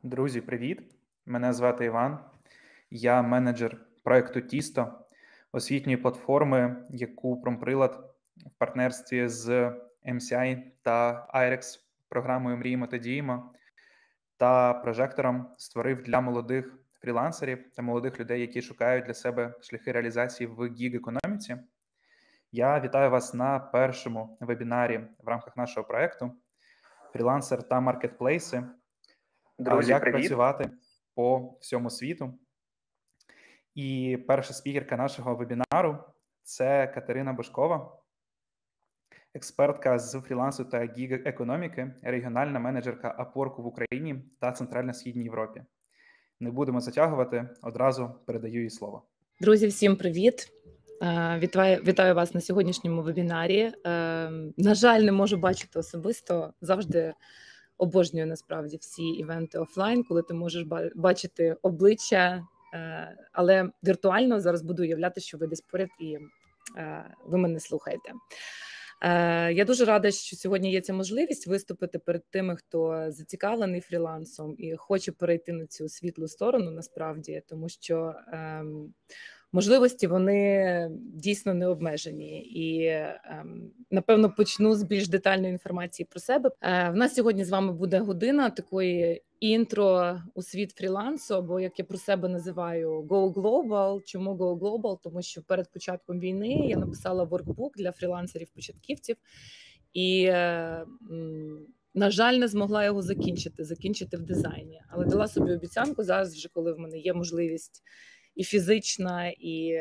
Друзі, привіт! Мене звати Іван. Я менеджер проекту Тісто, освітньої платформи, яку Промприлад в партнерстві з MCI та IREX, програмою «Мріємо та діємо» та прожектором створив для молодих фрілансерів та молодих людей, які шукають для себе шляхи реалізації в гіг-економіці. Я вітаю вас на першому вебінарі в рамках нашого проекту «Фрілансер та маркетплейси. Друзі, як привіт! працювати по всьому світу». І перша спікерка нашого вебінару – це Катерина Божкова, експертка з фрілансу та гіг-економіки, регіональна менеджерка Upwork в Україні та Центрально-Східній Європі. Не будемо затягувати, одразу передаю їй слово. Друзі, всім привіт! Вітаю вас на сьогоднішньому вебінарі. На жаль, не можу бачити особисто, завжди обожнюю насправді всі івенти офлайн, коли ти можеш бачити обличчя, але віртуально зараз буду уявляти, що ви десь поряд і ви мене слухаєте. Я дуже рада, що сьогодні є ця можливість виступити перед тими, хто зацікавлений фрілансом і хоче перейти на цю світлу сторону, насправді, тому що можливості, вони дійсно не обмежені. І, напевно, почну з більш детальної інформації про себе. В нас сьогодні з вами буде година такої інтро у світ фрілансу, або, як я про себе називаю, Go Global. Чому Go Global? Тому що перед початком війни я написала воркбук для фрілансерів-початківців і, на жаль, не змогла його закінчити в дизайні. Але дала собі обіцянку зараз, вже коли в мене є можливість і фізична, і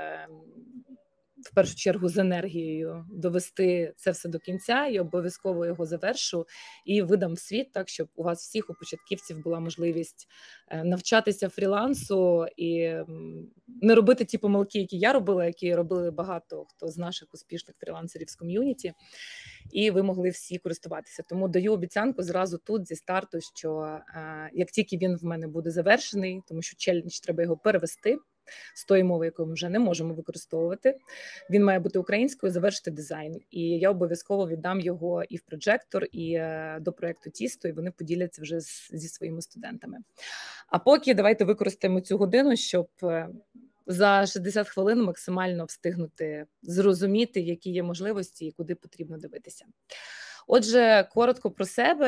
в першу чергу з енергією довести це все до кінця, і обов'язково його завершу і видам в світ, так, щоб у вас всіх, у початківців, була можливість навчатися фрілансу і не робити ті помилки, які я робила, які робили багато хто з наших успішних фрілансерів з ком'юніті, і ви могли всі користуватися. Тому даю обіцянку зразу тут, зі старту, що як тільки він в мене буде завершений, тому що челендж треба його перевести з тої мови, яку ми вже не можемо використовувати. Він має бути українською, завершити дизайн. І я обов'язково віддам його і в Проджектор, і до проєкту Тісто, і вони поділяться вже зі своїми студентами. А поки давайте використаємо цю годину, щоб за 60 хвилин максимально встигнути зрозуміти, які є можливості і куди потрібно дивитися. Отже, коротко про себе.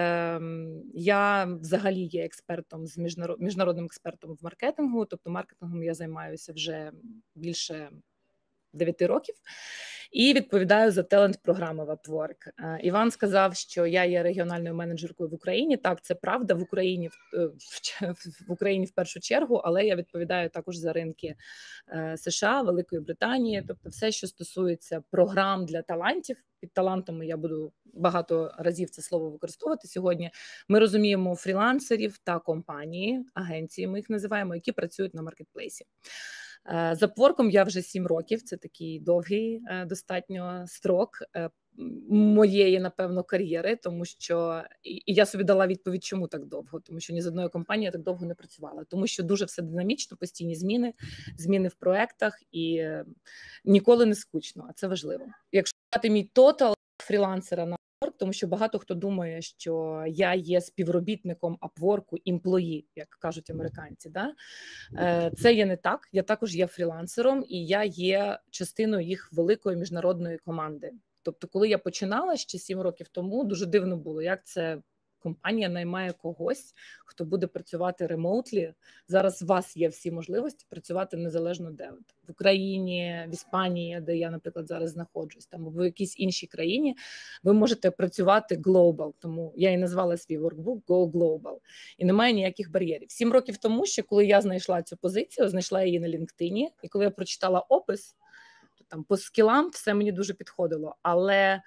Я взагалі є експертом, міжнародним експертом в маркетингу, тобто маркетингом я займаюся вже більше 9 років і відповідаю за талент-програми в Upwork. Іван сказав, що я є регіональною менеджеркою в Україні. Так, це правда, в Україні в першу чергу, але я відповідаю також за ринки США, Великої Британії, тобто все, що стосується програм для талантів. Під талантами я буду багато разів це слово використовувати сьогодні. Ми розуміємо фрілансерів та компанії, агенції ми їх називаємо, які працюють на маркетплейсі. З Upwork'ом я вже 7 років, це такий довгий достатньо строк моєї, напевно, кар'єри, тому що і я собі дала відповідь, чому так довго, тому що ні з одною компанією я так довго не працювала, тому що дуже все динамічно, постійні зміни в проектах і ніколи не скучно, а це важливо. Якщо брати мій тотал фрілансера на Upwork, тому що багато хто думає, що я є співробітником Upwork'у, імплої, як кажуть американці. Да? Це є не так, я також є фрілансером і я є частиною їх великої міжнародної команди. Тобто, коли я починала ще 7 років тому, дуже дивно було, як це компанія наймає когось, хто буде працювати ремоутлі. Зараз у вас є всі можливості працювати незалежно де. В Україні, в Іспанії, де я, наприклад, зараз знаходжусь, там, або в якійсь іншій країні, ви можете працювати global. Тому я і назвала свій workbook Go Global. І немає ніяких бар'єрів. 7 років тому, ще коли я знайшла цю позицію, знайшла її на LinkedIn, і коли я прочитала опис, то там по скілам все мені дуже підходило. Але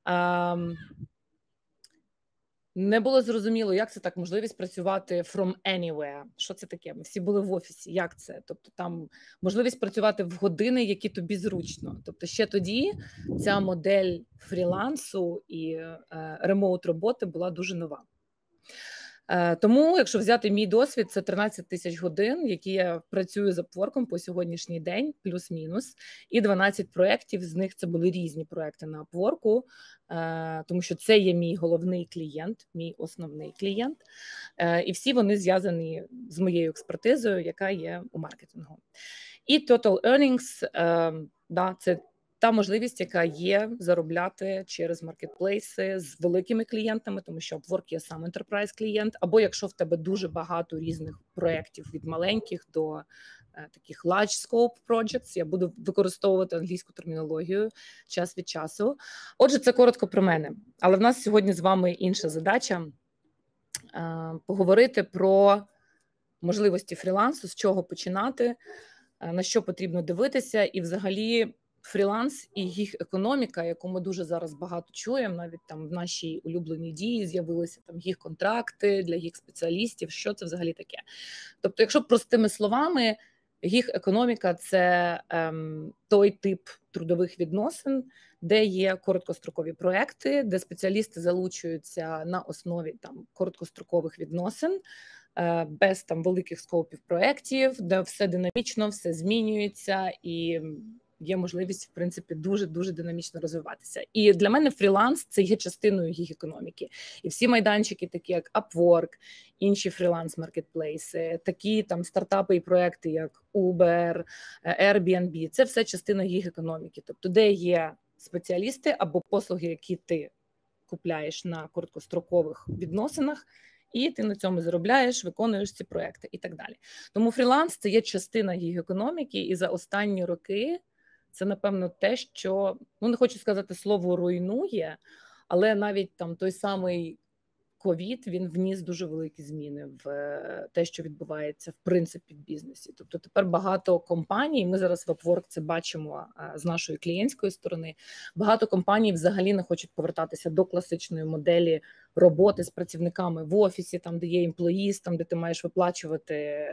не було зрозуміло, як це так, можливість працювати from anywhere. Що це таке? Ми всі були в офісі. Як це? Тобто там можливість працювати в години, які тобі зручно. Тобто ще тоді ця модель фрілансу і ремоут роботи була дуже нова. Тому, якщо взяти мій досвід, це 13 тисяч годин, які я працюю з Upwork по сьогоднішній день, плюс-мінус, і 12 проєктів, з них це були різні проєкти на Upwork, тому що це є мій головний клієнт, мій основний клієнт, і всі вони зв'язані з моєю експертизою, яка є у маркетингу. І Total Earnings, це та можливість, яка є заробляти через маркетплейси з великими клієнтами, тому що Upwork є сам enterprise клієнт, або якщо в тебе дуже багато різних проєктів від маленьких до таких large scope projects, я буду використовувати англійську термінологію час від часу. Отже, це коротко про мене. Але в нас сьогодні з вами інша задача – поговорити про можливості фрілансу, з чого починати, на що потрібно дивитися, і взагалі фріланс і їх економіка, яку ми дуже зараз багато чуємо, навіть там в нашій улюбленій дії з'явилися там їх контракти для їх спеціалістів, що це взагалі таке. Тобто, якщо простими словами, їх економіка – це той тип трудових відносин, де є короткострокові проекти, де спеціалісти залучуються на основі там короткострокових відносин, без там великих скопів проєктів, де все динамічно, все змінюється і є можливість, в принципі, дуже-дуже динамічно розвиватися. І для мене фріланс – це є частиною їх економіки. І всі майданчики, такі як Upwork, інші фріланс-маркетплейси, такі там стартапи і проекти, як Uber, Airbnb – це все частина їх економіки. Тобто, де є спеціалісти або послуги, які ти купляєш на короткострокових відносинах, і ти на цьому заробляєш, виконуєш ці проекти і так далі. Тому фріланс – це є частина їх економіки, і за останні роки це, напевно, те, що, не хочу сказати слово руйнує, але навіть там той самий ковід, він вніс дуже великі зміни в те, що відбувається, в принципі, в бізнесі. Тобто тепер багато компаній, ми зараз в Upwork це бачимо з нашої клієнтської сторони, багато компаній взагалі не хочуть повертатися до класичної моделі роботи з працівниками в офісі, там, де є емплоїз, там, де ти маєш виплачувати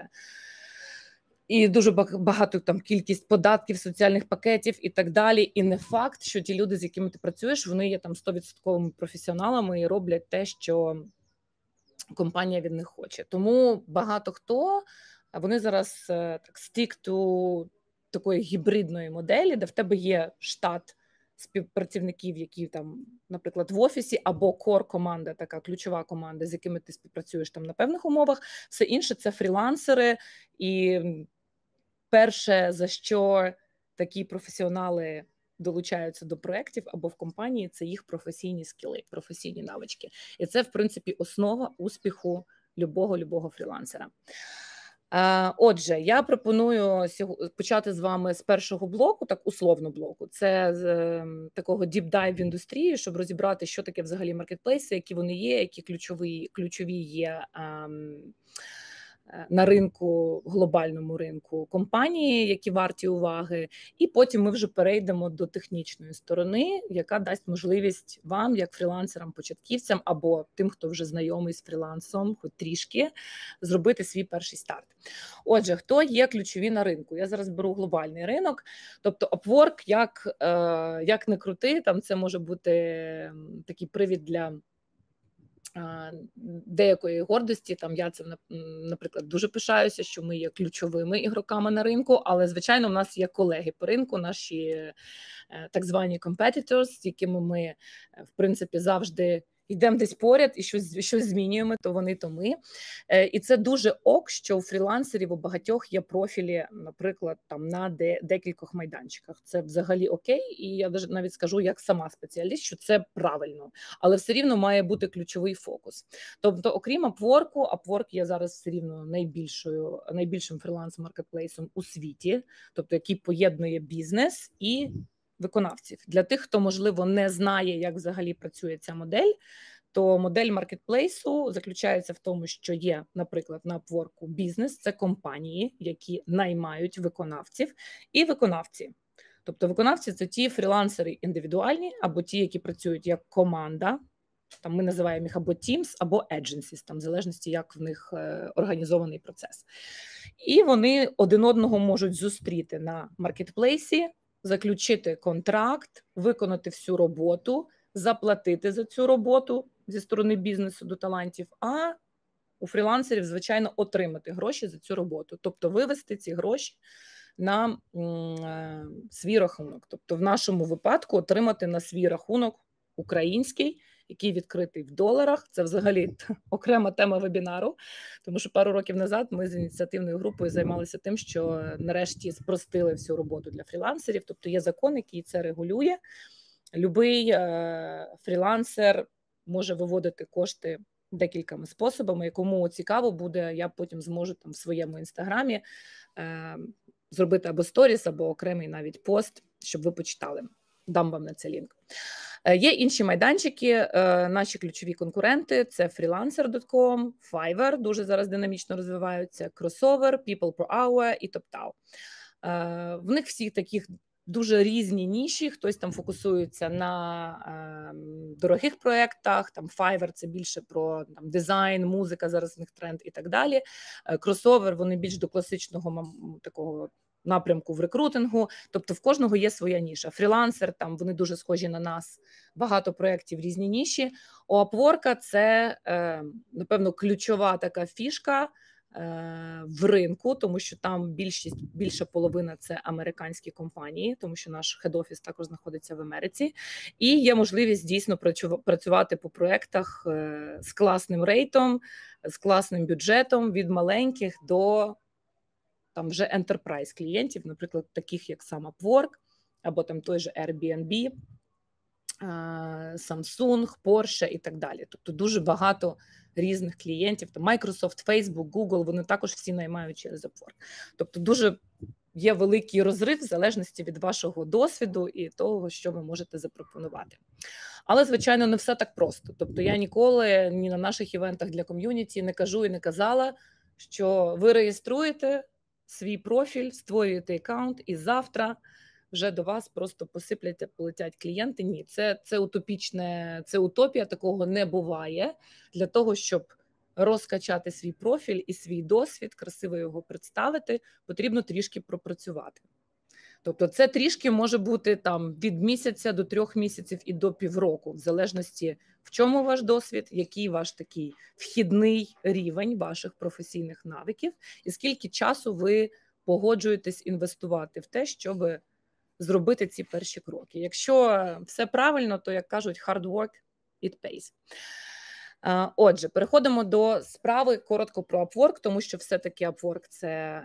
і дуже багато там кількість податків, соціальних пакетів і так далі. І не факт, що ті люди, з якими ти працюєш, вони є там 100% професіоналами і роблять те, що компанія від них хоче. Тому багато хто, вони зараз так stick to такої гібридної моделі, де в тебе є штат співпрацівників, які там, наприклад, в офісі, або кор-команда, така ключова команда, з якими ти співпрацюєш там на певних умовах. Все інше – це фрілансери. І перше, за що такі професіонали долучаються до проєктів або в компанії, це їх професійні скіли, професійні навички. І це, в принципі, основа успіху любого фрілансера. Отже, я пропоную почати з вами з першого блоку, так условно блоку. Це з такого deep-dive в індустрії, щоб розібрати, що таке взагалі маркетплейси, які вони є, які ключові є на ринку, глобальному ринку компанії, які варті уваги, і потім ми вже перейдемо до технічної сторони, яка дасть можливість вам, як фрілансерам-початківцям, або тим, хто вже знайомий з фрілансом, хоч трішки, зробити свій перший старт. Отже, хто є ключові на ринку? Я зараз беру глобальний ринок, тобто Upwork, як не крути, там це може бути такий привід для деякої гордості. Там я це, наприклад, дуже пишаюся, що ми є ключовими ігроками на ринку, але, звичайно, в нас є колеги по ринку, наші так звані competitors, з якими ми, в принципі, завжди йдемо десь поряд і щось змінюємо, то вони, то ми. І це дуже ок, що у фрілансерів у багатьох є профілі, наприклад, там на декількох майданчиках. Це взагалі окей, і я навіть скажу, як сама спеціаліст, що це правильно. Але все рівно має бути ключовий фокус. Тобто, окрім Upwork є зараз все рівно найбільшим фріланс-маркетплейсом у світі, тобто який поєднує бізнес і виконавців. Для тих, хто, можливо, не знає, як взагалі працює ця модель, то модель маркетплейсу заключається в тому, що є, наприклад, на Upwork бізнес, це компанії, які наймають виконавців, і виконавці. Тобто виконавці – це ті фрілансери індивідуальні, або ті, які працюють як команда, там ми називаємо їх або teams, або agencies, там в залежності, як в них організований процес. І вони один одного можуть зустріти на маркетплейсі, заключити контракт, виконати всю роботу, заплатити за цю роботу зі сторони бізнесу до талантів, а у фрілансерів, звичайно, отримати гроші за цю роботу, тобто вивести ці гроші на свій рахунок. Тобто в нашому випадку отримати на свій рахунок український, який відкритий в доларах. Це взагалі окрема тема вебінару, тому що пару років назад ми з ініціативною групою займалися тим, що нарешті спростили всю роботу для фрілансерів. Тобто є закон, який це регулює. Любий фрілансер може виводити кошти декількома способами. Кому цікаво буде, я потім зможу там в своєму інстаграмі зробити або сторіс, або окремий навіть пост, щоб ви почитали. Дам вам на це лінк. Є інші майданчики, наші ключові конкуренти – це freelancer.com, Fiverr, дуже зараз динамічно розвиваються, Crossover, People Per Hour і TopTal. В них всі таких дуже різні ніші, хтось там фокусується на дорогих проєктах, там Fiverr – це більше про там, дизайн, музика, зараз в них тренд і так далі. Crossover – вони більш до класичного такого напрямку в рекрутингу, тобто в кожного є своя ніша. Фрілансер, там вони дуже схожі на нас, багато проєктів, різні ніші. У Upwork це, напевно, ключова така фішка в ринку, тому що там більша половина – це американські компанії, тому що наш хед-офіс також знаходиться в Америці, і є можливість дійсно працювати по проєктах з класним рейтом, з класним бюджетом, від маленьких до там вже enterprise клієнтів, наприклад, таких як сам Upwork, або там той же Airbnb, Samsung, Porsche і так далі. Тобто дуже багато різних клієнтів, там Microsoft, Facebook, Google, вони також всі наймають через Upwork. Тобто дуже є великий розрив в залежності від вашого досвіду і того, що ви можете запропонувати. Але, звичайно, не все так просто. Тобто я ніколи ні на наших івентах для ком'юніті не кажу і не казала, що ви реєструєте свій профіль, створюєте аккаунт, і завтра вже до вас просто полетять клієнти. Ні, це утопічне, це утопія, такого не буває. Для того, щоб розкачати свій профіль і свій досвід, красиво його представити, потрібно трішки пропрацювати. Тобто це трішки може бути там від місяця до 3 місяців і до півроку, в залежності в чому ваш досвід, який ваш такий вхідний рівень ваших професійних навиків, і скільки часу ви погоджуєтесь інвестувати в те, щоб зробити ці перші кроки. Якщо все правильно, то, як кажуть, hard work, it pays. Отже, переходимо до справи коротко про Upwork, тому що все-таки Upwork – це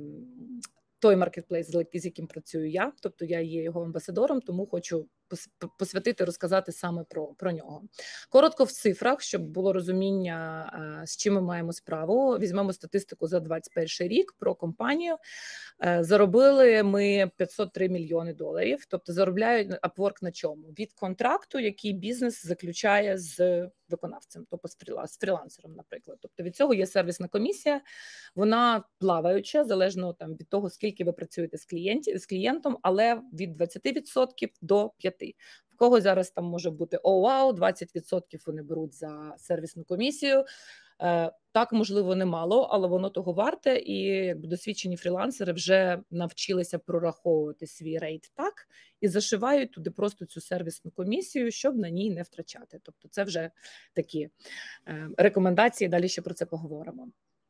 той маркетплейс, з яким працюю я, тобто я є його амбасадором, тому хочу посвятити, розказати саме про нього. Коротко в цифрах, щоб було розуміння, з чим ми маємо справу. Візьмемо статистику за 2021 рік про компанію. Заробили ми $503 мільйони, тобто заробляють Upwork на чому? Від контракту, який бізнес заключає з виконавцем, тобто з фрілансером, наприклад. Тобто від цього є сервісна комісія, вона плаваюча, залежно там від того, скільки ви працюєте з клієнтом, але від 20% до 5%. В кого зараз там може бути вау, 20% вони беруть за сервісну комісію. Так, можливо, немало, але воно того варте, і якби досвідчені фрілансери вже навчилися прораховувати свій рейт так і зашивають туди просто цю сервісну комісію, щоб на ній не втрачати. Тобто це вже такі рекомендації, далі ще про це поговоримо.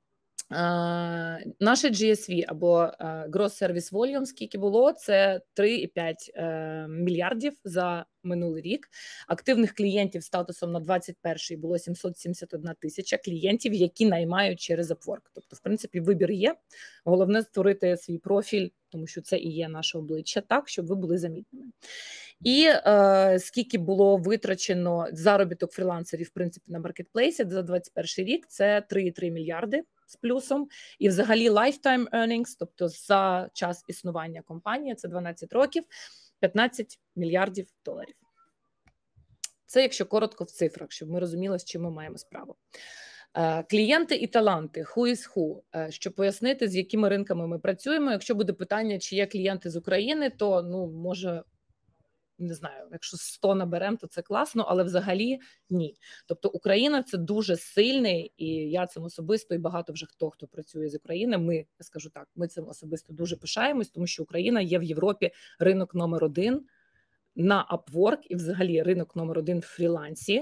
Наше GSV або Gross Service Volume, скільки було, це 3,5 мільярдів за минулий рік. Активних клієнтів статусом на 21-й було 771 тисяча клієнтів, які наймають через Upwork. Тобто, в принципі, вибір є. Головне створити свій профіль, тому що це і є наше обличчя, так, щоб ви були замітними. І скільки було витрачено заробіток фрілансерів, в принципі, на маркетплейсі за 21 рік, це 3,3 мільярди з плюсом. І взагалі lifetime earnings, тобто за час існування компанії, це 12 років, 15 мільярдів доларів. Це якщо коротко в цифрах, щоб ми розуміли, з чим ми маємо справу. Клієнти і таланти, who is who, щоб пояснити, з якими ринками ми працюємо. Якщо буде питання, чи є клієнти з України, то, може, не знаю, якщо 100 наберемо, то це класно, але взагалі ні. Тобто Україна – це дуже сильний, і я цим особисто, і багато вже хто працює з України, я скажу так, ми цим особисто дуже пишаємось, тому що Україна є в Європі ринок номер 1 на Upwork і взагалі ринок номер 1 в фрілансі.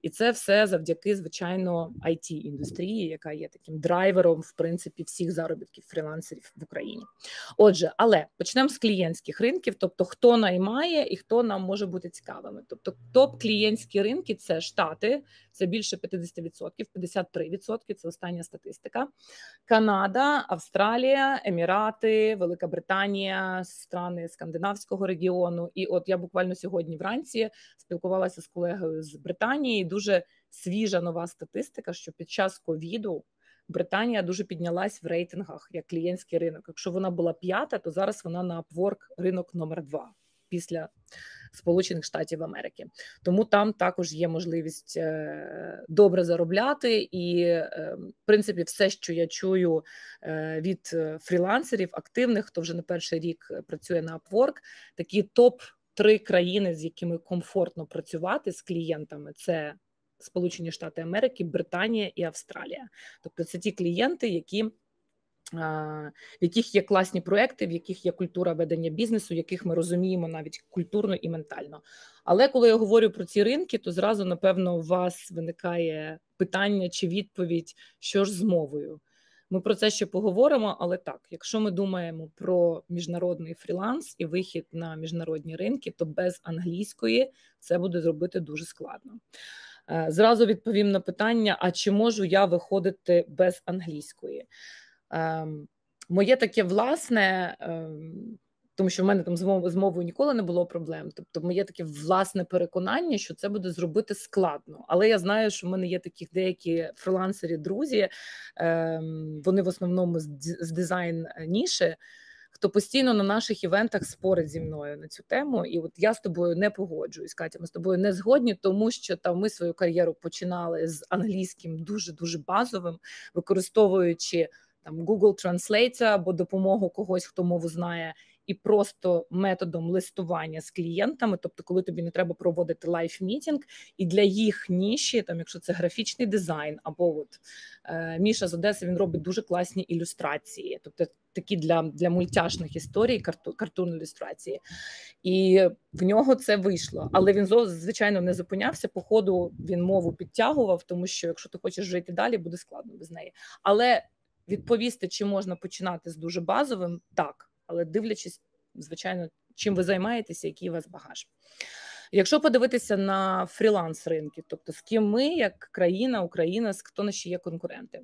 І це все завдяки, звичайно, IT-індустрії, яка є таким драйвером, в принципі, всіх заробітків фрілансерів в Україні. Отже, але почнемо з клієнтських ринків, тобто хто наймає і хто нам може бути цікавими. Тобто топ-клієнтські ринки – це Штати, це більше 50%, 53% – це остання статистика. Канада, Австралія, Емірати, Велика Британія, страни скандинавського регіону. І от я буквально сьогодні вранці спілкувалася з колегою з Британії. Дуже свіжа нова статистика, що під час ковіду Британія дуже піднялась в рейтингах як клієнтський ринок. Якщо вона була 5-та, то зараз вона на Upwork ринок номер 2 після Сполучених Штатів Америки. Тому там також є можливість добре заробляти. І, в принципі, все, що я чую від фрілансерів активних, хто вже не перший рік працює на Upwork, такі топ-3 країни, з якими комфортно працювати з клієнтами, це Сполучені Штати Америки, Британія і Австралія. Тобто це ті клієнти, в яких є класні проекти, в яких є культура ведення бізнесу, яких ми розуміємо навіть культурно і ментально. Але коли я говорю про ці ринки, то зразу, напевно, у вас виникає питання чи відповідь, що ж з мовою. Ми про це ще поговоримо, але так, якщо ми думаємо про міжнародний фріланс і вихід на міжнародні ринки, то без англійської це буде зробити дуже складно. Зразу відповім на питання, а чи можу я виходити без англійської? Моє таке власне, тому що в мене там з мовою ніколи не було проблем, тобто моє таке власне переконання, що це буде зробити складно. Але я знаю, що в мене є такі деякі фрілансери-друзі, вони в основному з дизайн-ніші, хто постійно на наших івентах спорить зі мною на цю тему. І от я з тобою не погоджуюсь, Катя, ми з тобою не згодні, тому що там ми свою кар'єру починали з англійським дуже-дуже базовим, використовуючи там Google Translate або допомогу когось, хто мову знає, і просто методом листування з клієнтами, тобто коли тобі не треба проводити лайв-мітінг, і для їх ніші, там, якщо це графічний дизайн, або от Міша з Одеси, він робить дуже класні ілюстрації, тобто такі для мультяшних історій, картун ілюстрації. І в нього це вийшло. Але він, звичайно, не зупинявся, по ходу він мову підтягував, тому що якщо ти хочеш жити далі, буде складно без неї. Але відповісти, чи можна починати з дуже базовим, так. Але дивлячись, звичайно, чим ви займаєтеся, який у вас багаж. Якщо подивитися на фріланс-ринки, тобто з ким ми, як країна, Україна, хто наші є конкуренти.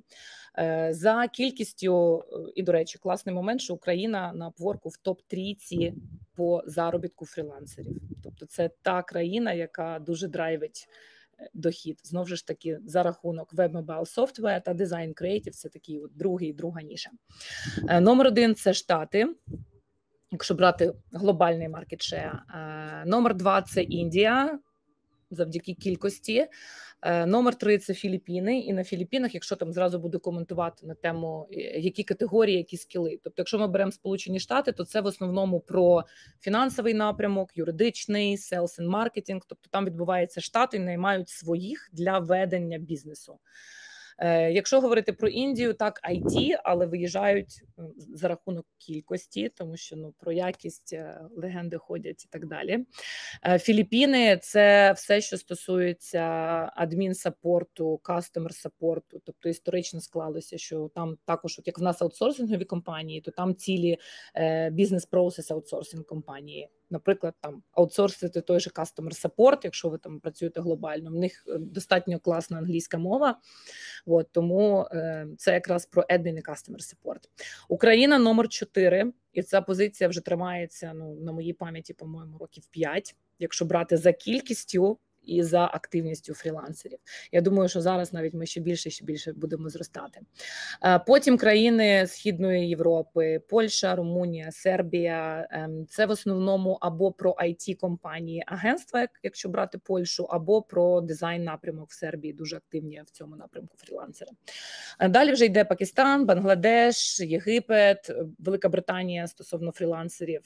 За кількістю, і, до речі, класний момент, що Україна на Upwork в топ-3 по заробітку фрілансерів. Тобто це та країна, яка дуже драйвить дохід. Знову ж таки, за рахунок веб-мобайл софтвер та дизайн креатив, це такий от друга ніша. Номер 1 – це Штати, якщо брати глобальний маркет-шея. Номер 2 – це Індія, завдяки кількості. Номер 3 – це Філіппіни. І на Філіппінах, якщо там зразу буду коментувати на тему, які категорії, які скіли. Тобто, якщо ми беремо Сполучені Штати, то це в основному про фінансовий напрямок, юридичний, sales and marketing. Тобто там відбувається Штати, наймають своїх для ведення бізнесу. Якщо говорити про Індію, так, IT, але виїжджають за рахунок кількості, тому що про якість легенди ходять і так далі. Філіппіни – це все, що стосується адмін-саппорту, кастомер-саппорту, тобто історично склалося, що там також, от як в нас аутсорсингові компанії, то там цілі бізнес-процес аутсорсинг компанії. Наприклад, там аутсорсити той же customer support, якщо ви там працюєте глобально, в них достатньо класна англійська мова, от, тому це якраз про admin і customer support. Україна номер 4, і ця позиція вже тримається, на моїй пам'яті, по-моєму, років 5, якщо брати за кількістю і за активністю фрілансерів. Я думаю, що зараз навіть ми ще більше будемо зростати. Потім країни Східної Європи, Польща, Румунія, Сербія. Це в основному або про IT-компанії, агентства, якщо брати Польщу, або про дизайн-напрямок в Сербії. Дуже активні в цьому напрямку фрілансери. Далі вже йде Пакистан, Бангладеш, Єгипет, Велика Британія стосовно фрілансерів.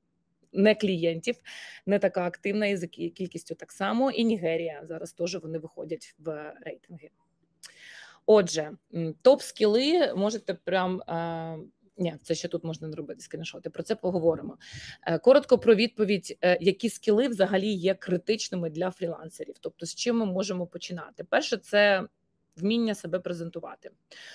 Не клієнтів, не така активна, і за кількістю так само. І Нігерія, зараз теж вони виходять в рейтинги. Отже, топ-скіли можете прям Ні, це ще тут можна не робити скріншоти, про це поговоримо. Коротко про відповідь, які скіли взагалі є критичними для фрілансерів, тобто з чим ми можемо починати. Перше – це вміння себе презентувати.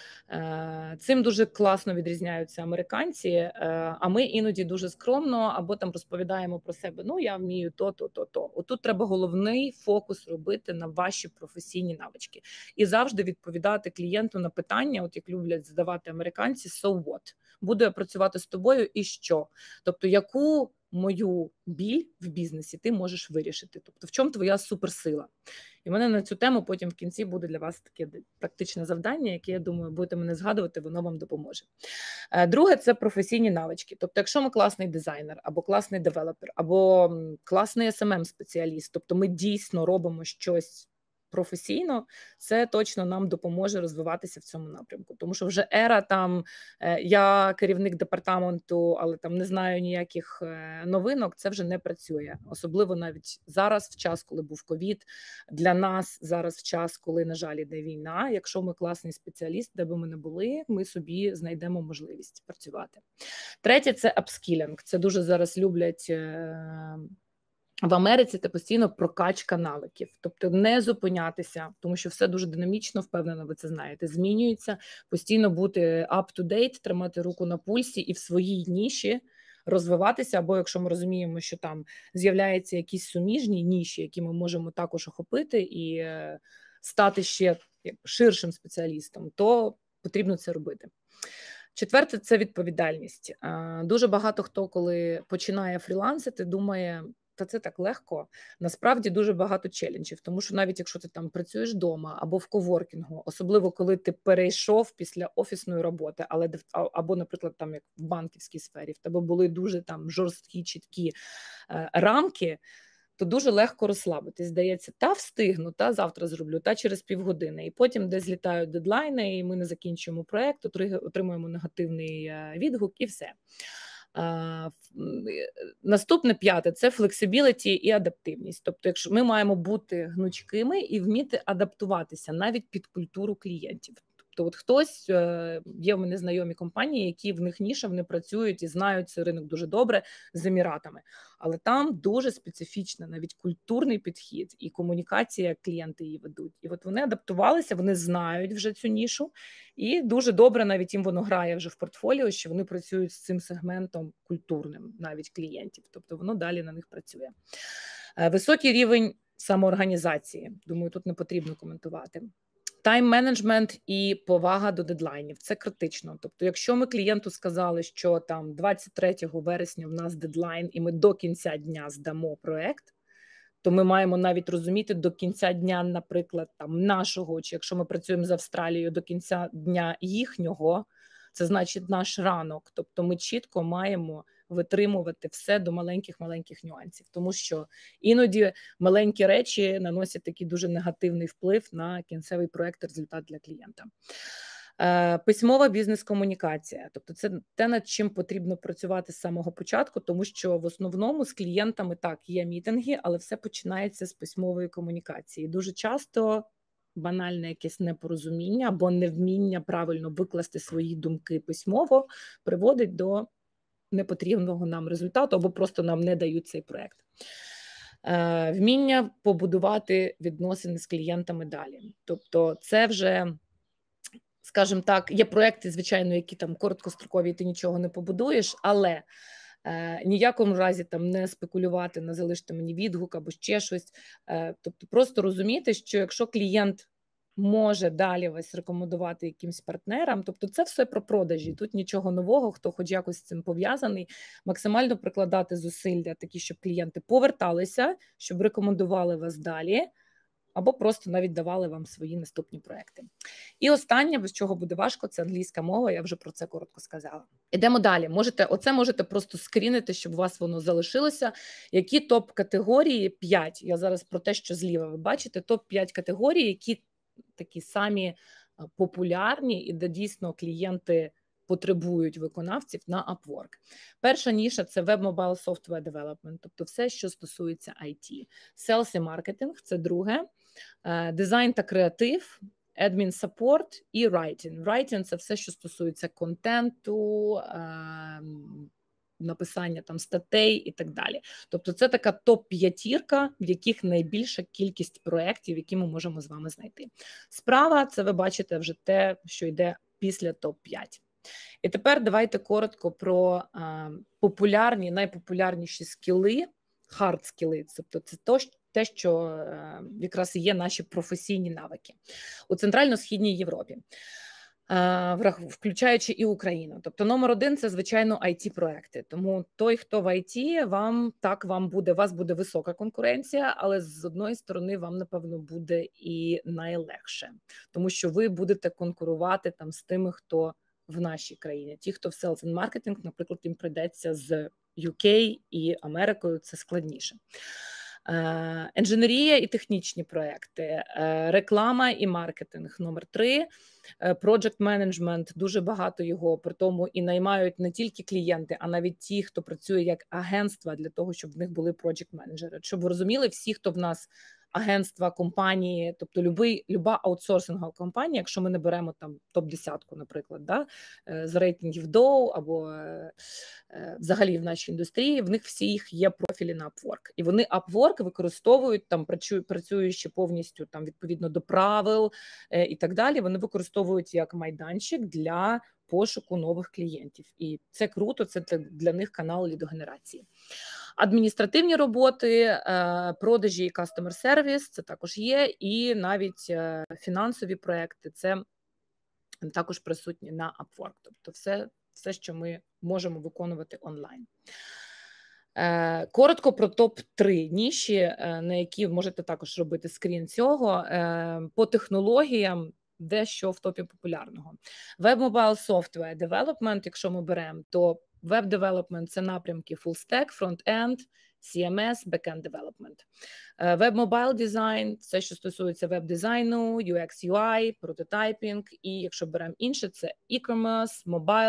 Цим дуже класно відрізняються американці, а ми іноді дуже скромно або там розповідаємо про себе, ну я вмію то. Отут треба головний фокус робити на ваші професійні навички і завжди відповідати клієнту на питання, от як люблять задавати американці, so what? Буду я працювати з тобою і що? Тобто яку мою біль в бізнесі ти можеш вирішити? Тобто в чому твоя суперсила? І в мене на цю тему потім в кінці буде для вас таке практичне завдання, яке, я думаю, будете мене згадувати, воно вам допоможе. Друге – це професійні навички. Тобто якщо ми класний дизайнер, або класний девелопер, або класний SMM-спеціаліст, тобто ми дійсно робимо щось професійно, це точно нам допоможе розвиватися в цьому напрямку. Тому що вже ера там, я керівник департаменту, але там не знаю ніяких новинок, це вже не працює. Особливо навіть зараз, в час, коли був ковід, для нас зараз в час, коли, на жаль, іде війна, якщо ми класний спеціаліст, де би ми не були, ми собі знайдемо можливість працювати. Третє – це апскілінг. Це дуже зараз люблять в Америці, це постійно прокачка навиків, тобто не зупинятися, тому що все дуже динамічно, впевнено, ви це знаєте, змінюється, постійно бути up-to-date, тримати руку на пульсі і в своїй ніші розвиватися, або якщо ми розуміємо, що там з'являються якісь суміжні ніші, які ми можемо також охопити і стати ще ширшим спеціалістом, то потрібно це робити. Четверте – це відповідальність. Дуже багато хто, коли починає фрілансити, думає, та це так легко. Насправді дуже багато челенджів, тому що навіть якщо ти там працюєш вдома або в коворкінгу, особливо коли ти перейшов після офісної роботи, або, наприклад, там як в банківській сфері, в тебе були дуже там жорсткі, чіткі рамки, то дуже легко розслабитись. Здається, та встигну, та завтра зроблю, та через півгодини. І потім десь злітають дедлайни, і ми не закінчуємо проєкт, отримуємо негативний відгук і все. Наступне п'яте – це флексибіліті і адаптивність. Тобто, якщо ми маємо бути гнучкими і вміти адаптуватися навіть під культуру клієнтів. Тобто от хтось, є в мене знайомі компанії, які в них ніша, вони працюють і знають цей ринок дуже добре з Еміратами. Але там дуже специфічний навіть культурний підхід і комунікація, як клієнти її ведуть. І от вони адаптувалися, вони знають вже цю нішу і дуже добре навіть їм воно грає вже в портфоліо, що вони працюють з цим сегментом культурним навіть клієнтів. Тобто воно далі на них працює. Високий рівень самоорганізації. Думаю, тут не потрібно коментувати. Тайм-менеджмент і повага до дедлайнів – це критично. Тобто, якщо ми клієнту сказали, що там 23 вересня в нас дедлайн і ми до кінця дня здамо проект, то ми маємо навіть розуміти до кінця дня, наприклад, там нашого, чи якщо ми працюємо з Австралією, до кінця дня їхнього, це значить наш ранок. Тобто ми чітко маємо витримувати все до маленьких нюансів, тому що іноді маленькі речі наносять такий дуже негативний вплив на кінцевий проект, результат для клієнта. Письмова бізнес-комунікація, тобто це те, над чим потрібно працювати з самого початку, тому що в основному з клієнтами так, є мітинги, але все починається з письмової комунікації. Дуже часто банальне якесь непорозуміння або невміння правильно викласти свої думки письмово приводить до непотрібного нам результату або просто нам не дають цей проект. Вміння побудувати відносини з клієнтами далі. Тобто це вже, скажімо так, є проекти, звичайно, які там короткострокові, ти нічого не побудуєш, але ніякому разі там не спекулювати, не залишити мені відгук або ще щось. Тобто просто розуміти, що якщо клієнт може далі вас рекомендувати якимсь партнерам, тобто це все про продажі, тут нічого нового, хто хоч якось з цим пов'язаний, максимально прикладати зусилля такі, щоб клієнти поверталися, щоб рекомендували вас далі, або просто навіть давали вам свої наступні проекти. І останнє, без чого буде важко, це англійська мова, я вже про це коротко сказала. Ідемо далі. Можете просто скрінити, щоб у вас воно залишилося. Які топ-категорії? 5. Я зараз про те, що зліва ви бачите, топ-5 категорій, які такі самі популярні і де дійсно клієнти потребують виконавців на Upwork. Перша ніша – це Web Mobile Software Development, тобто все, що стосується IT. Sales і маркетинг – це друге. Дизайн та креатив, admin support і writing. Writing – це все, що стосується контенту, написання там статей і так далі. Тобто це така топ-5, в яких найбільша кількість проєктів, які ми можемо з вами знайти. Справа – це ви бачите вже те, що йде після топ-5. І тепер давайте коротко про популярні, найпопулярніші скіли, хард-скіли, тобто це те, що якраз і є наші професійні навики у Центрально-Східній Європі, включаючи і Україну. Тобто номер 1 – це, звичайно, IT-проекти. Тому той, хто в IT, у вас буде висока конкуренція, але з одної сторони вам, напевно, буде і найлегше. Тому що ви будете конкурувати там з тими, хто в нашій країні. Ті, хто в Sales and Marketing, наприклад, їм прийдеться з UK і Америкою, це складніше. Інженерія і технічні проекти, реклама і маркетинг номер 3, project management, дуже багато його, при тому і наймають не тільки клієнти, а навіть ті, хто працює як агентства для того, щоб в них були project менеджери. Щоб ви розуміли, всі, хто в нас агентства, компанії, тобто люба аутсорсингова компанія, якщо ми не беремо там топ-10, наприклад, да, з рейтингів Dow або взагалі в нашій індустрії, в них всіх є профілі на Upwork. І вони Upwork використовують, там працюючи повністю там відповідно до правил і так далі, вони використовують як майданчик для пошуку нових клієнтів. І це круто, це для них канал лідогенерації. Адміністративні роботи, продажі і customer service – це також є, і навіть фінансові проекти – це також присутні на Upwork. Тобто все, що ми можемо виконувати онлайн. Коротко про топ-3 ніші, на які можете також робити скрін цього. По технологіям, дещо в топі популярного. Web-Mobile Software Development, якщо ми беремо, то Web-Development – це напрямки Full Stack, Front-End, CMS, Backend Development. Web-Mobile Design – це, що стосується веб-дизайну, UX, UI, прототайпінг, і якщо беремо інше, це e-commerce,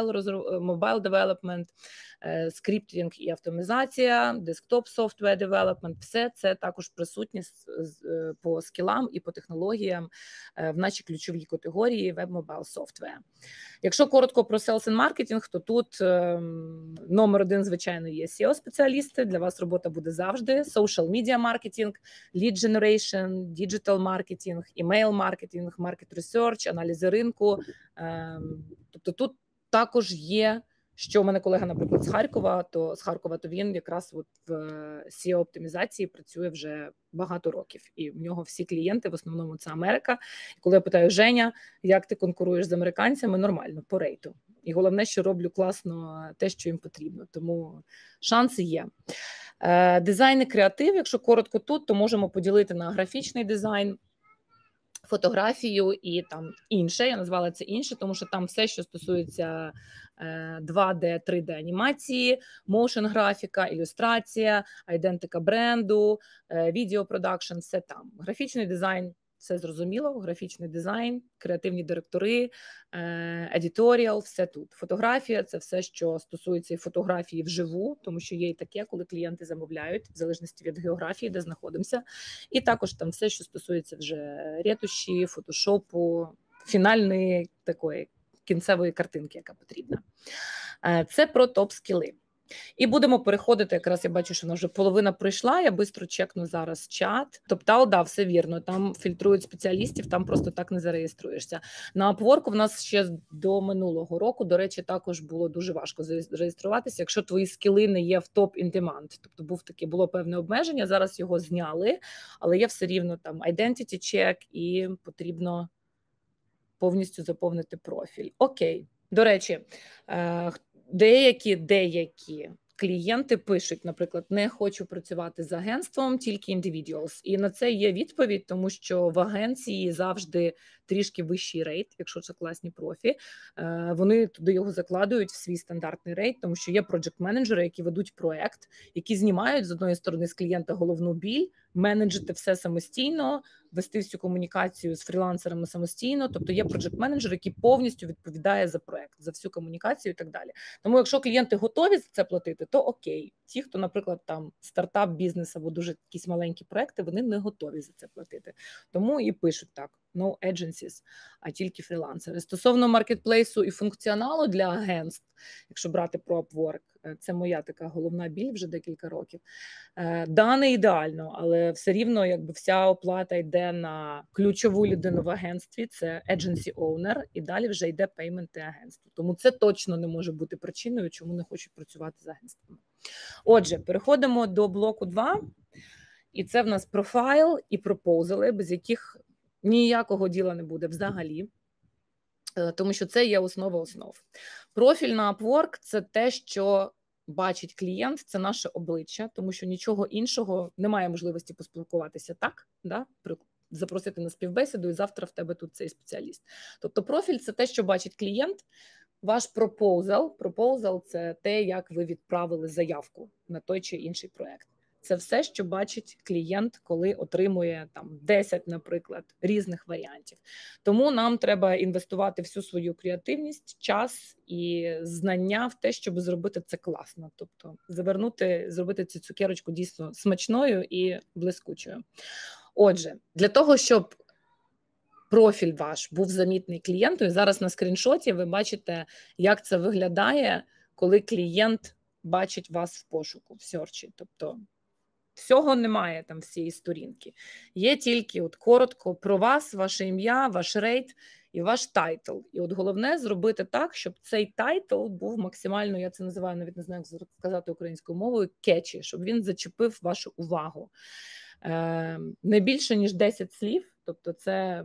mobile development, скриптинг і автоматизація, desktop software development – все це також присутні по скілам і по технологіям в нашій ключовій категорії Web-Mobile Software. Якщо коротко про Sales and Marketing, то тут номер 1, звичайно, є SEO-спеціалісти, для вас робота буде завжди, social media marketing, lead generation, digital marketing, email marketing, market research, аналізи ринку. Тобто тут також є, що у мене колега, наприклад, з Харкова, то він якраз от в SEO-оптимізації працює вже багато років. І в нього всі клієнти, в основному це Америка. І коли я питаю: Женя, як ти конкуруєш з американцями? Нормально, по рейту. І головне, що роблю класно те, що їм потрібно. Тому шанси є. Дизайн і креатив, якщо коротко тут, то можемо поділити на графічний дизайн, фотографію і там інше. Я назвала це інше, тому що там все, що стосується 2D, 3D анімації, моушн графіка, ілюстрація, айдентика бренду, відео продакшн, все там. Графічний дизайн – все зрозуміло, графічний дизайн, креативні директори, едіторіал, все тут. Фотографія – це все, що стосується фотографії вживу, тому що є і таке, коли клієнти замовляють, в залежності від географії, де знаходимося. І також там все, що стосується вже ретуші, фотошопу, фінальної такої кінцевої картинки, яка потрібна. Це про топ-скіли. І будемо переходити, якраз я бачу, що вже половина пройшла, я швидко чекну зараз чат. Тобто, да, все вірно, там фільтрують спеціалістів, там просто так не зареєструєшся. На Upwork в нас ще до минулого року, до речі, також було дуже важко зареєструватися, якщо твої скіли не є в top in demand. Тобто було певне обмеження, зараз його зняли, але є все рівно там identity check і потрібно повністю заповнити профіль. Окей, до речі, деякі клієнти пишуть, наприклад, не хочу працювати з агентством, тільки individuals. І на це є відповідь, тому що в агенції завжди трішки вищий рейт, якщо це класні профі. Вони туди його закладують в свій стандартний рейт, тому що є проджект-менеджери, які ведуть проект, які знімають з одної сторони з клієнта головну біль, менеджити все самостійно, вести всю комунікацію з фрілансерами самостійно. Тобто є проджект-менеджер, який повністю відповідає за проект, за всю комунікацію і так далі. Тому якщо клієнти готові за це платити, то окей. Ті, хто, наприклад, там стартап, бізнес або дуже якісь маленькі проекти, вони не готові за це платити. Тому і пишуть так. no agencies, а тільки фрілансери. Стосовно маркетплейсу і функціоналу для агентств, якщо брати про Upwork, це моя така головна біль вже декілька років. Да, не ідеально, але все рівно якби вся оплата йде на ключову людину в агентстві, це agency owner, і далі вже йде пейменти агентству. Тому це точно не може бути причиною, чому не хочуть працювати з агентствами. Отже, переходимо до блоку 2. І це в нас профайл і пропозали, без яких ніякого діла не буде взагалі, тому що це є основа основ. Профіль на Upwork – це те, що бачить клієнт, це наше обличчя, тому що нічого іншого немає можливості поспілкуватися так, да? Запросити на співбесіду, і завтра в тебе тут цей спеціаліст. Тобто профіль – це те, що бачить клієнт. Ваш пропозал – це те, як ви відправили заявку на той чи інший проект. Це все, що бачить клієнт, коли отримує там 10, наприклад, різних варіантів. Тому нам треба інвестувати всю свою креативність, час і знання в те, щоб зробити це класно. Тобто зробити цю цукерочку дійсно смачною і блискучою. Отже, для того, щоб профіль ваш був замітний клієнту, і зараз на скріншоті ви бачите, як це виглядає, коли клієнт бачить вас в пошуку, в серчі. Тобто всього немає там всієї сторінки. Є тільки от коротко про вас, ваше ім'я, ваш рейт і ваш тайтл. І от головне зробити так, щоб цей тайтл був максимально, я це називаю, навіть не знаю, як сказати українською мовою, кетчі, щоб він зачепив вашу увагу. Не більше, ніж 10 слів, тобто це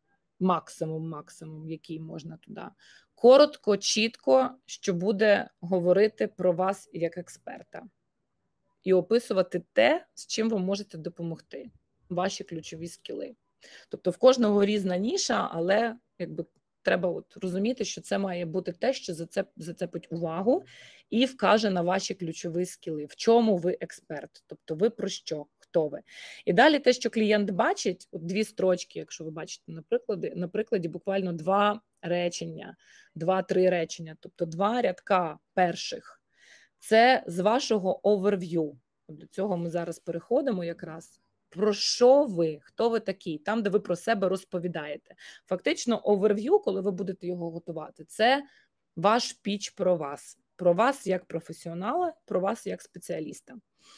максимум, який можна туди. Коротко, чітко, що буде говорити про вас як експерта. І описувати те, з чим ви можете допомогти, ваші ключові скіли. Тобто в кожного різна ніша, але якби треба от розуміти, що це має бути те, що зацепить увагу і вкаже на ваші ключові скіли, в чому ви експерт, тобто ви про що, хто ви. І далі те, що клієнт бачить, от 2 строчки, якщо ви бачите на прикладі буквально 2 речення, 2-3 речення, тобто 2 рядка перших. Це з вашого оверв'ю. До цього ми зараз переходимо якраз. Про що ви? Хто ви такий? Там, де ви про себе розповідаєте. Фактично, оверв'ю, коли ви будете його готувати, це ваш піч про вас. Про вас як професіонала, про вас як спеціаліста.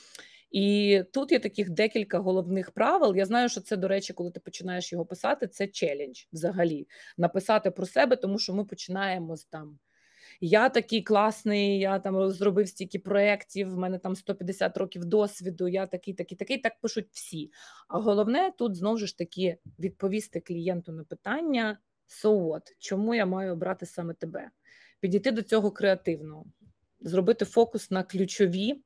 І тут є таких декілька головних правил. Я знаю, що це, до речі, коли ти починаєш його писати, це челендж взагалі. Написати про себе, тому що ми починаємо з там я такий класний, я там зробив стільки проєктів, в мене там 150 років досвіду, я такий, так пишуть всі. А головне тут знову ж таки відповісти клієнту на питання so what? Чому я маю обрати саме тебе? Підійти до цього креативно, зробити фокус на ключові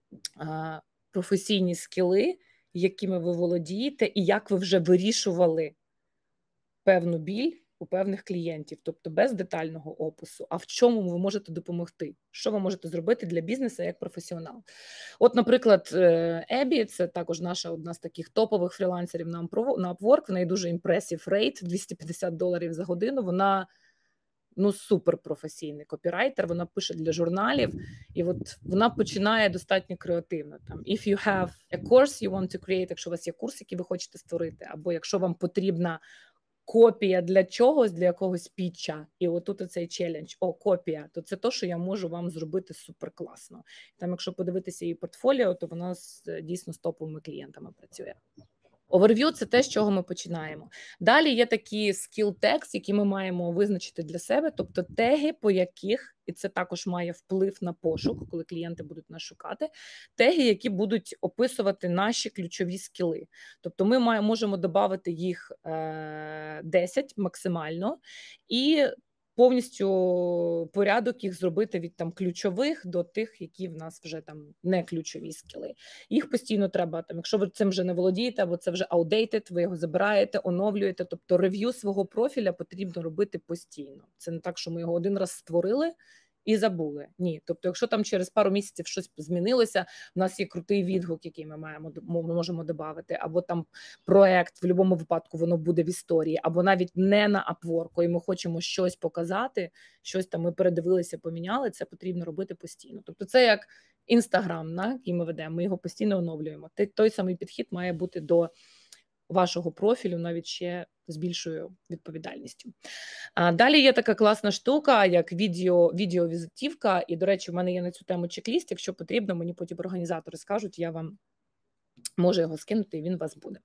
професійні скіли, якими ви володієте, і як ви вже вирішували певну біль у певних клієнтів, тобто без детального опису, а в чому ви можете допомогти, що ви можете зробити для бізнесу як професіонал. От, наприклад, Ебі, це також наша одна з таких топових фрілансерів на Upwork, в неї дуже impressive rate, $250 за годину, вона суперпрофесійний копірайтер, вона пише для журналів, і от вона починає достатньо креативно. Там, if you have a course you want to create, якщо у вас є курс, який ви хочете створити, або якщо вам потрібна копія для чогось, для якогось пітча, і отут цей челендж, копія, то це то, що я можу вам зробити суперкласно. Там, якщо подивитися її портфоліо, то вона дійсно з топовими клієнтами працює. Оверв'ю – це те, з чого ми починаємо. Далі є такі skill tags, які ми маємо визначити для себе, тобто теги, по яких, і це також має вплив на пошук, коли клієнти будуть нас шукати, теги, які будуть описувати наші ключові скіли. Тобто ми можемо додати їх 10 максимально, і повністю порядок їх зробити від там ключових до тих, які в нас вже там не ключові скіли. Їх постійно треба, там, якщо ви цим вже не володієте, або це вже outdated, ви його забираєте, оновлюєте, тобто рев'ю свого профіля потрібно робити постійно. Це не так, що ми його один раз створили і забули. Ні. Тобто, якщо там через пару місяців щось змінилося, в нас є крутий відгук, який ми можемо додати, або там проект, в будь-якому випадку воно буде в історії, або навіть не на Upwork, і ми хочемо щось показати, щось там ми передивилися, поміняли, це потрібно робити постійно. Тобто це як Instagram, який ми ведемо, ми його постійно оновлюємо. Той самий підхід має бути до вашого профілю, навіть ще з більшою відповідальністю. А далі є така класна штука, як відеовізитівка. І, до речі, в мене є на цю тему чек-ліст. Якщо потрібно, мені потім організатори скажуть, я вам можу його скинути, і він у вас буде.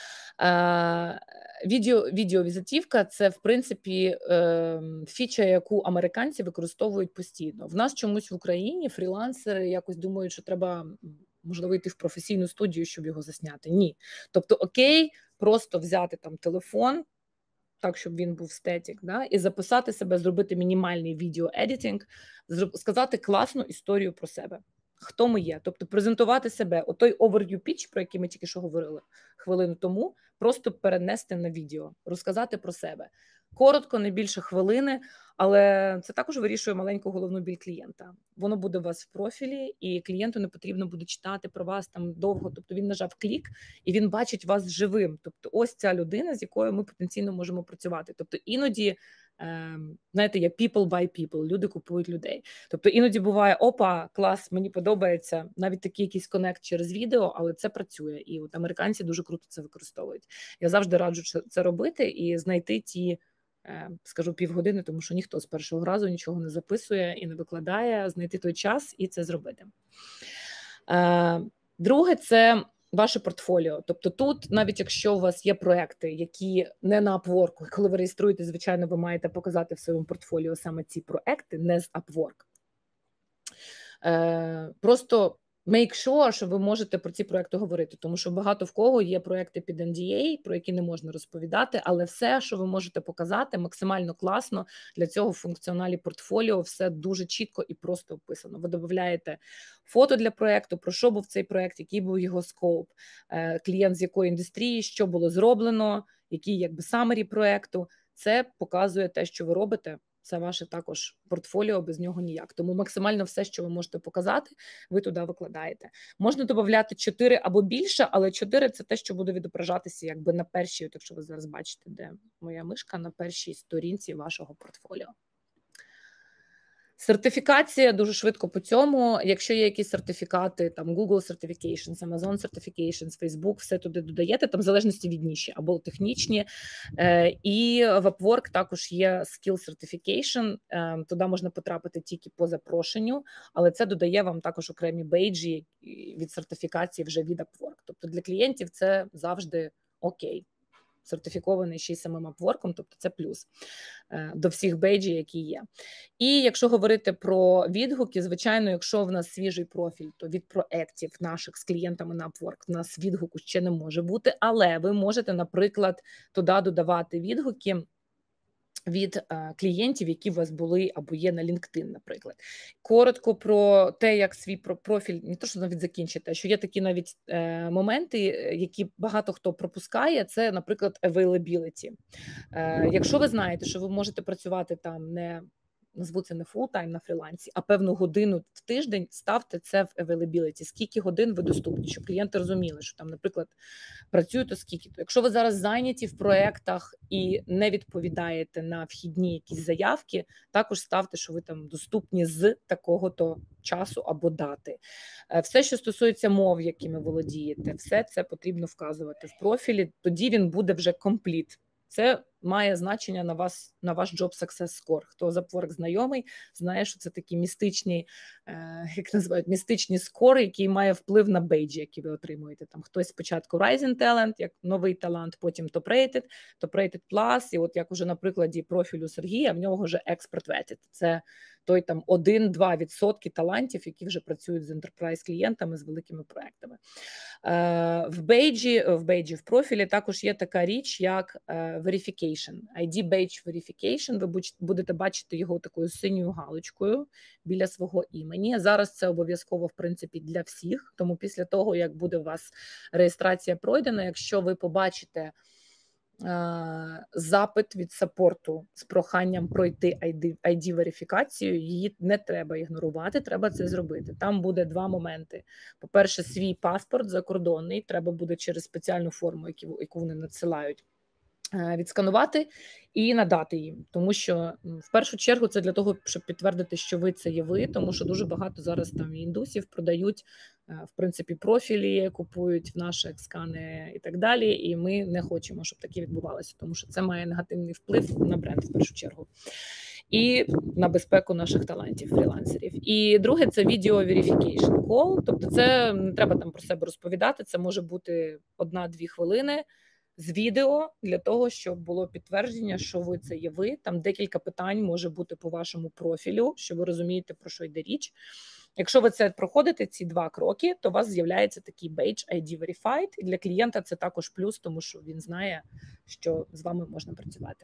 Відеовізитівка – це, в принципі, фіча, яку американці використовують постійно. В нас чомусь в Україні фрілансери якось думають, що треба, можливо, йти в професійну студію, щоб його засняти. Ні. Тобто, окей, просто взяти там телефон, так, щоб він був стетік, да, і записати себе, зробити мінімальний відео-едітінг, сказати класну історію про себе. Хто ми є? Тобто презентувати себе. Отой overview pitch, про який ми тільки що говорили хвилину тому, просто перенести на відео, розказати про себе. Коротко, не більше хвилини, але це також вирішує маленьку головну біль клієнта. Воно буде у вас в профілі, і клієнту не потрібно буде читати про вас там довго. Тобто він нажав клік, і він бачить вас живим. Тобто ось ця людина, з якою ми потенційно можемо працювати. Тобто іноді, знаєте, є people by people, люди купують людей. Тобто іноді буває, опа, клас, мені подобається, навіть такий якийсь коннект через відео, але це працює. І от американці дуже круто це використовують. Я завжди раджу це робити і знайти ті, скажу, півгодини, тому що ніхто з першого разу нічого не записує і не викладає, знайти той час і це зробити. Друге – це ваше портфоліо. Тобто тут, навіть якщо у вас є проекти, які не на Upwork, коли ви реєструєте, звичайно, ви маєте показати в своєму портфоліо саме ці проекти, не з Upwork. Просто make sure, що ви можете про ці проекти говорити, тому що багато в кого є проекти під NDA, про які не можна розповідати, але все, що ви можете показати, максимально класно. Для цього в функціоналі портфоліо все дуже чітко і просто описано. Ви додаєте фото для проекту, про що був цей проект, який був його скоп, клієнт з якої індустрії, що було зроблено, який якби самері проекту. Це показує те, що ви робите. Це ваше також портфоліо, без нього ніяк. Тому максимально все, що ви можете показати, ви туди викладаєте. Можна додати 4 або більше, але 4 – це те, що буде відображатися якби на першій, от якщо ви зараз бачите, де моя мишка, на першій сторінці вашого портфоліо. Сертифікація дуже швидко по цьому. Якщо є якісь сертифікати, там Google Certifications, Amazon Certifications, Facebook, все туди додаєте, там в залежності від ніші, або технічні. І в Upwork також є Skill Certification, туди можна потрапити тільки по запрошенню, але це додає вам також окремі бейджі від сертифікації вже від Upwork. Тобто для клієнтів це завжди окей. Сертифікований ще й самим Upwork, тобто це плюс до всіх бейджів, які є. І якщо говорити про відгуки, звичайно, якщо в нас свіжий профіль, то від проєктів наших з клієнтами на Upwork в нас відгуку ще не може бути, але ви можете, наприклад, туди додавати відгуки від клієнтів, які у вас були або є на LinkedIn, наприклад. Коротко про те, як свій профіль, не то, що навіть закінчити, а що є такі навіть моменти, які багато хто пропускає, це, наприклад, availability. Якщо ви знаєте, що ви можете працювати там не, назву це не full-time на фрілансі, а певну годину в тиждень, ставте це в availability. Скільки годин ви доступні, щоб клієнти розуміли, що там, наприклад, працюєте скільки. Якщо ви зараз зайняті в проєктах і не відповідаєте на вхідні якісь заявки, також ставте, що ви там доступні з такого-то часу або дати. Все, що стосується мов, якими володієте, все це потрібно вказувати в профілі, тоді він буде вже компліт. Це має значення на вас, на ваш Job Success Score. Хто з Upwork знайомий, знає, що це такі містичні, як називають, містичні скори, які має вплив на бейджі, які ви отримуєте. Там хтось спочатку Rising Talent, як новий талант, потім Top Rated Plus, і от як уже на прикладі профілю Сергія, в нього вже Expert Vetted. Це той там 1-2% талантів, які вже працюють з enterprise-клієнтами, з великими проектами. В профілі також є така річ, як verification. ID Badge Verification, ви будете бачити його такою синьою галочкою біля свого імені. Зараз це обов'язково, в принципі, для всіх, тому після того, як буде у вас реєстрація пройдена, якщо ви побачите запит від саппорту з проханням пройти ID-верифікацію, її не треба ігнорувати, треба це зробити. Там буде 2 моменти. По-перше, свій паспорт закордонний, треба буде через спеціальну форму, яку вони надсилають, відсканувати і надати їм. Тому що в першу чергу це для того, щоб підтвердити, що ви це є ви, тому що дуже багато зараз там індусів продають, в принципі, профілі, купують в наші скани і так далі, і ми не хочемо, щоб таке відбувалося, тому що це має негативний вплив на бренд в першу чергу. І на безпеку наших талантів, фрілансерів. І друге, це video verification call, тобто це не треба там про себе розповідати, це може бути 1-2 хвилини з відео для того, щоб було підтвердження, що ви це є ви. Там декілька питань може бути по вашому профілю, що ви розумієте, про що йде річ. Якщо ви це проходите, ці 2 кроки, то у вас з'являється такий badge ID Verified, і для клієнта це також плюс, тому що він знає, що з вами можна працювати.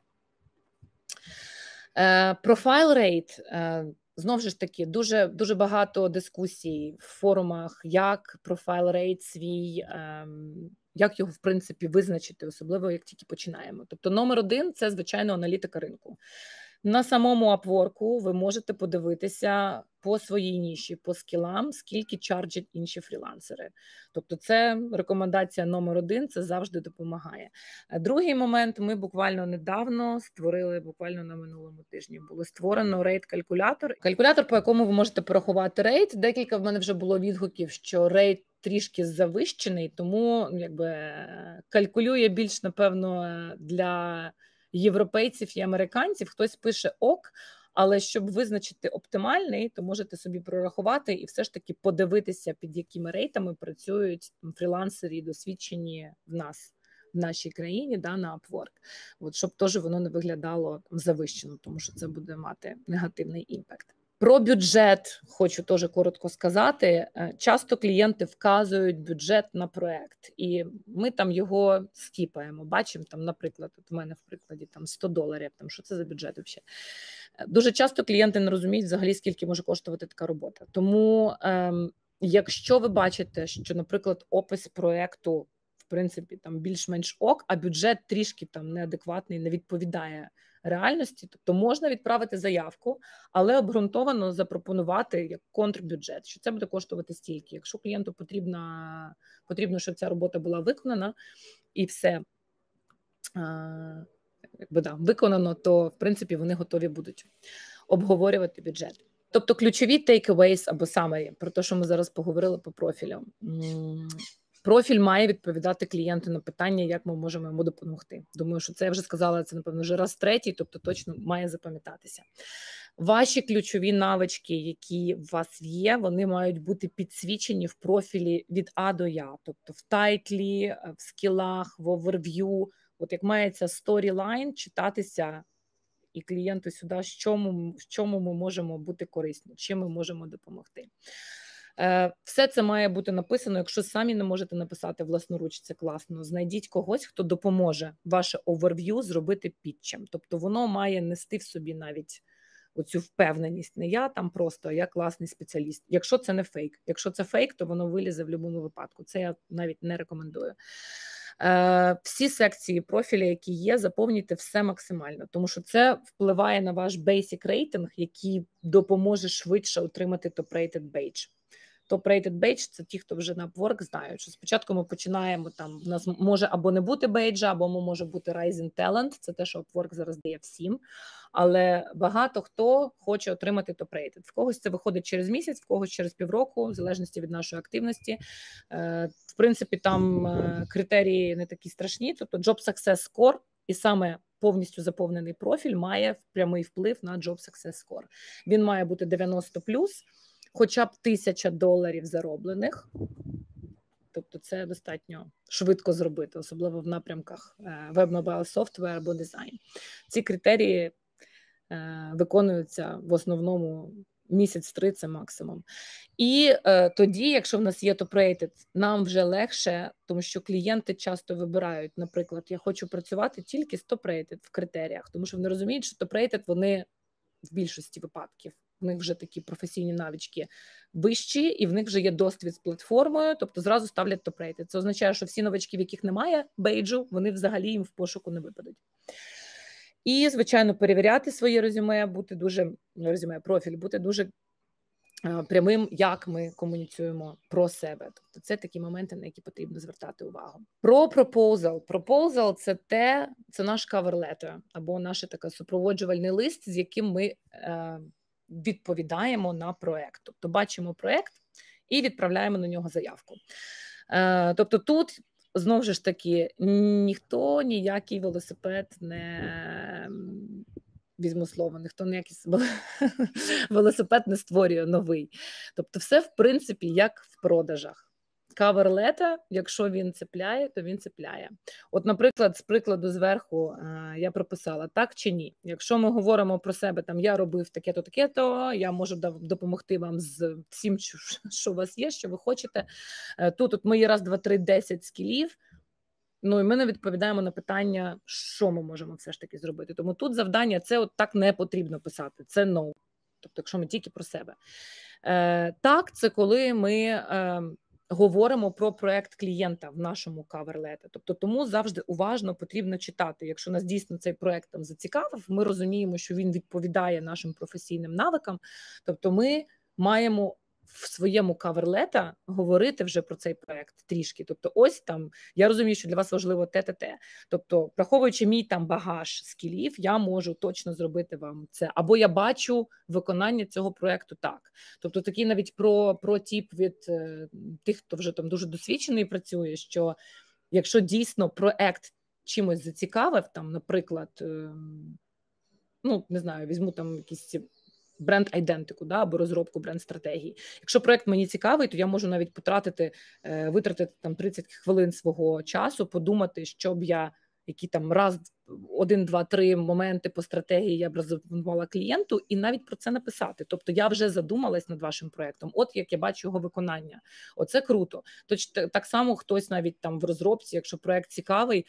Profile rate, знову ж таки, дуже багато дискусій в форумах, як profile rate свій, як його, в принципі, визначити, особливо, як тільки починаємо. Тобто номер 1 – це, звичайно, аналітика ринку. На самому Upwork ви можете подивитися по своїй ніші, по скілам, скільки чарджать інші фрілансери. Тобто це рекомендація номер 1, це завжди допомагає. Другий момент, ми буквально недавно створили, буквально на минулому тижні, було створено рейт-калькулятор. Калькулятор, по якому ви можете порахувати рейт. Декілька в мене вже було відгуків, що рейт трішки завищений, тому якби калькулює більш, напевно, для європейців і американців. Хтось пише ок, але щоб визначити оптимальний, то можете собі прорахувати і все ж таки подивитися, під якими рейтами працюють фрілансери досвідчені в нашій країні, да, на Upwork. От, щоб теж воно не виглядало завищено, тому що це буде мати негативний імпакт. Про бюджет хочу теж коротко сказати. Часто клієнти вказують бюджет на проект, і ми там його скіпаємо. Бачимо, там, наприклад, от в мене в прикладі там $100, там, що це за бюджет взагалі. Дуже часто клієнти не розуміють взагалі, скільки може коштувати така робота. Тому, якщо ви бачите, що, наприклад, опис проекту, в принципі, там більш-менш ок, а бюджет трішки там неадекватний, не відповідає реальності, тобто можна відправити заявку, але обґрунтовано запропонувати як контрбюджет, що це буде коштувати стільки. Якщо клієнту потрібно, щоб ця робота була виконана і все виконано, то, в принципі, вони готові будуть обговорювати бюджет. Тобто ключові takeaways або summary, про те, що ми зараз поговорили по профілю. Профіль має відповідати клієнту на питання, як ми можемо йому допомогти. Думаю, що це я вже сказала, це, напевно, вже раз 3, тобто точно має запам'ятатися. Ваші ключові навички, які у вас є, вони мають бути підсвічені в профілі від А до Я. Тобто в тайтлі, в скілах, в оверв'ю. От як мається сторілайн читатися і клієнту сюди, в чому ми можемо бути корисні, чим ми можемо допомогти. Все це має бути написано. Якщо самі не можете написати власноруч, це класно. Знайдіть когось, хто допоможе ваше оверв'ю зробити підчем. Тобто воно має нести в собі навіть оцю впевненість. Не я там просто, а я класний спеціаліст. Якщо це не фейк. Якщо це фейк, то воно вилізе в будь-якому випадку. Це я навіть не рекомендую. Всі секції профіля, які є, заповнюйте все максимально, тому що це впливає на ваш basic рейтинг, який допоможе швидше отримати top-rated badge. Top-rated badge – це ті, хто вже на Upwork знають, що спочатку ми починаємо, там у нас може або не бути бейджа, або може бути Rising Talent, це те, що Upwork зараз дає всім, але багато хто хоче отримати top-rated. В когось це виходить через місяць, в когось через півроку, в залежності від нашої активності. В принципі, там критерії не такі страшні, тобто Job Success Score і саме повністю заповнений профіль має прямий вплив на Job Success Score. Він має бути 90+, хоча б $1000 зароблених, тобто це достатньо швидко зробити, особливо в напрямках веб-мобайл софтвер або дизайн. Ці критерії виконуються в основному місяць-3 – це максимум. І тоді, якщо в нас є top-rated, нам вже легше, тому що клієнти часто вибирають, наприклад, я хочу працювати тільки з top-rated в критеріях, тому що вони розуміють, що top-rated вони в більшості випадків. В них вже такі професійні навички вищі, і в них вже є досвід з платформою, тобто зразу ставлять топ-рейти. Це означає, що всі новачки, в яких немає бейджу, вони взагалі їм в пошуку не випадуть. І, звичайно, перевіряти своє резюме, профіль, бути дуже прямим, як ми комуніцюємо про себе. Тобто це такі моменти, на які потрібно звертати увагу. Про пропозал. Пропозал – це наш cover letter, або наш такий супроводжувальний лист, з яким ми відповідаємо на проект. Тобто бачимо проект і відправляємо на нього заявку. Тобто тут, знову ж таки, ніхто ніякий велосипед не... Візьму слово, ніхто ніякий велосипед не створює новий. Тобто все, в принципі, як в продажах. Cover letter, якщо він цепляє, то він цепляє. От, наприклад, з прикладу зверху я прописала так чи ні. Якщо ми говоримо про себе, там я робив таке-то, таке-то, я можу допомогти вам з всім, що у вас є, що ви хочете. Тут от мої 1, 2, 3, 10 скілів. Ну, і ми не відповідаємо на питання, що ми можемо все ж таки зробити. Тому тут завдання, це от так не потрібно писати, це no. Тобто, якщо ми тільки про себе. Так, це коли ми говоримо про проект клієнта в нашому cover letter. Тобто, тому завжди уважно потрібно читати. Якщо нас дійсно цей проект там зацікавив, ми розуміємо, що він відповідає нашим професійним навикам, тобто ми маємо в своєму cover letter говорити вже про цей проект трішки. Тобто ось там, я розумію, що для вас важливо те. Тобто, враховуючи мій там багаж скілів, я можу точно зробити вам це. Або я бачу виконання цього проекту так. Тобто, такий навіть про тип від тих, хто вже там дуже досвідчений працює, що якщо дійсно проект чимось зацікавив, там, наприклад, ну, не знаю, візьму там якісь бренд-айдентику, да, або розробку бренд-стратегії. Якщо проект мені цікавий, то я можу навіть витратити там 30 хвилин свого часу, подумати, щоб я, які там 1, 2, 3 моменти по стратегії я б запропонувала клієнту, і навіть про це написати. Тобто я вже задумалась над вашим проектом, от як я бачу його виконання. Оце круто. Точно так само хтось навіть там в розробці, якщо проект цікавий,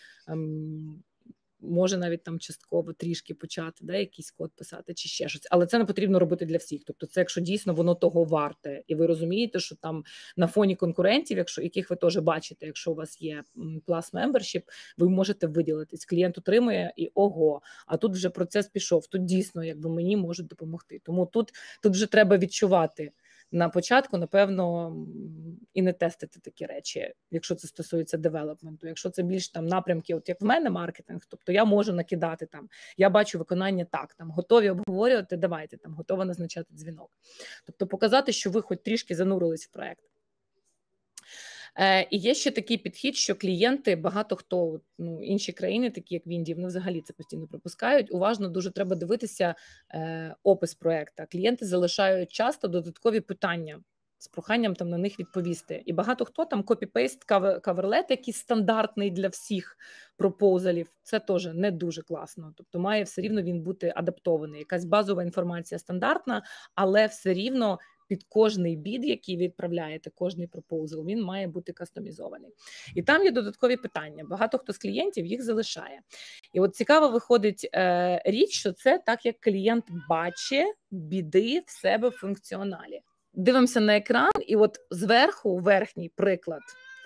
може навіть там частково трішки почати, да, якийсь код писати чи ще щось. Але це не потрібно робити для всіх. Тобто це якщо дійсно воно того варте. І ви розумієте, що там на фоні конкурентів, яких ви теж бачите, якщо у вас є Plus Membership, ви можете виділитись. Клієнт отримує і ого, а тут вже процес пішов. Тут дійсно якби мені можуть допомогти. Тому тут вже треба відчувати. На початку, напевно, і не тестити такі речі, якщо це стосується девелопменту. Якщо це більш там напрямки, от як в мене маркетинг, тобто я можу накидати там, я бачу виконання так, там готові обговорювати, давайте, там готова назначати дзвінок. Тобто показати, що ви хоч трішки занурились в проект. І є ще такий підхід, що клієнти, багато хто, інші країни, такі як в Індії, вони взагалі це постійно пропускають. Уважно дуже треба дивитися опис проекта. Клієнти залишають часто додаткові питання з проханням там на них відповісти. І багато хто там копі-пейст каверлет, який стандартний для всіх пропозалів, це теж не дуже класно. Тобто має все рівно він бути адаптований. Якась базова інформація стандартна, але все рівно під кожний бід, який ви відправляєте, кожний пропозал, він має бути кастомізований. І там є додаткові питання. Багато хто з клієнтів їх залишає. І от цікаво виходить річ, що це так, як клієнт бачить біди в себе в функціоналі. Дивимося на екран, і от зверху, верхній приклад,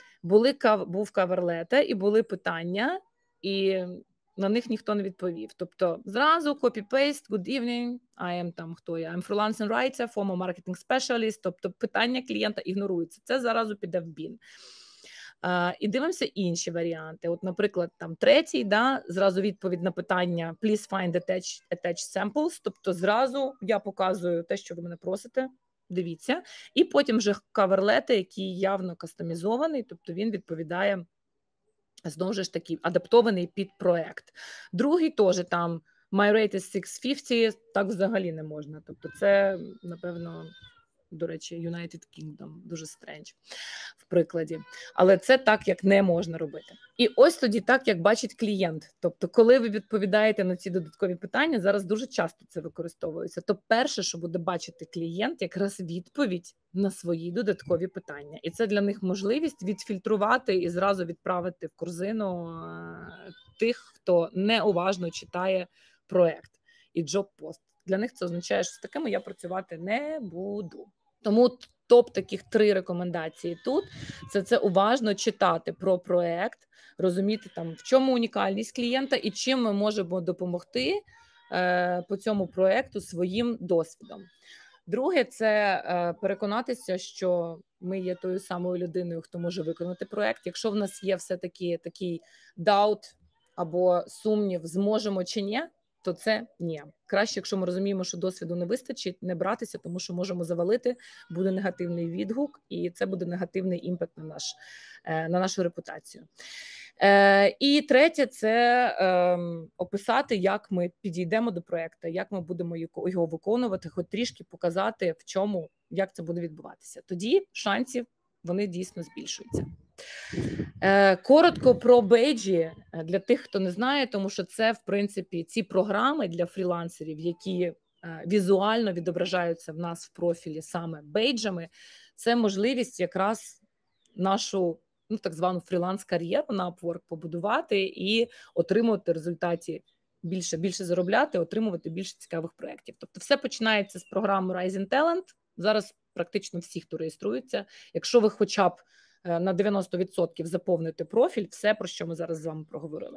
був каверлета, і були питання, і на них ніхто не відповів. Тобто зразу copy-paste, good evening, хто я? I'm freelance writer, former marketing specialist, тобто питання клієнта ігноруються. Це зразу піде в бін. І дивимося інші варіанти. От, наприклад, там третій, зразу відповідь на питання please find attached samples, тобто зразу я показую те, що ви мене просите, дивіться, і потім вже каверлети, який явно кастомізований, тобто він відповідає, знову ж таки, адаптований під проект. Другий теж там my rate is 650, так взагалі не можна, тобто це, напевно, до речі, United Kingdom, дуже стрендж в прикладі. Але це так, як не можна робити. І ось тоді так, як бачить клієнт. Тобто, коли ви відповідаєте на ці додаткові питання, зараз дуже часто це використовується, то перше, що буде бачити клієнт, якраз відповідь на свої додаткові питання. І це для них можливість відфільтрувати і зразу відправити в корзину тих, хто неуважно читає проект і джоб-пост. Для них це означає, що з такими я працювати не буду. Тому топ таких 3 рекомендації тут – це уважно читати про проект, розуміти там, в чому унікальність клієнта і чим ми можемо допомогти по цьому проекту своїм досвідом. Друге, це переконатися, що ми є тою самою людиною, хто може виконати проект. Якщо в нас є все-таки такий doubt або сумнів, зможемо чи ні, то це ні. Краще, якщо ми розуміємо, що досвіду не вистачить, не братися, тому що можемо завалити, буде негативний відгук, і це буде негативний імпакт на нашу репутацію. І третє, це описати, як ми підійдемо до проекту, як ми будемо його виконувати, хоч трішки показати, в чому, як це буде відбуватися. Тоді шансів, вони дійсно збільшуються. Коротко про бейджі для тих, хто не знає, тому що це, в принципі, ці програми для фрілансерів, які візуально відображаються в нас в профілі саме бейджами, це можливість якраз нашу так звану фріланс-кар'єру на Upwork побудувати і отримувати в результаті більше заробляти, отримувати більше цікавих проєктів. Тобто все починається з програми Rising Talent. Зараз практично всі, хто реєструється, якщо ви хоча б на 90% заповните профіль, все, про що ми зараз з вами проговорили.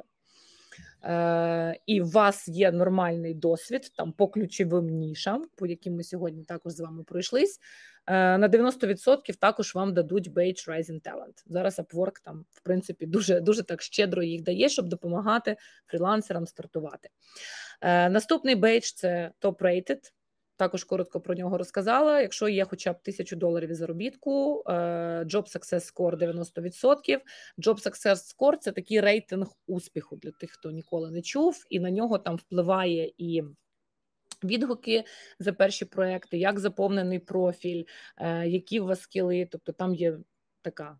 І у вас є нормальний досвід там по ключовим нішам, по яким ми сьогодні також з вами пройшлись, на 90% також вам дадуть бейдж Rising Talent. Зараз Upwork там, в принципі, дуже так щедро їх дає, щоб допомагати фрілансерам стартувати. Наступний бейдж – це Top Rated. Також коротко про нього розказала. Якщо є хоча б $1000 заробітку, Job Success Score 90%. Job Success Score – це такий рейтинг успіху для тих, хто ніколи не чув, і на нього там впливає і відгуки за перші проекти, як заповнений профіль, які у вас скіли, тобто там є така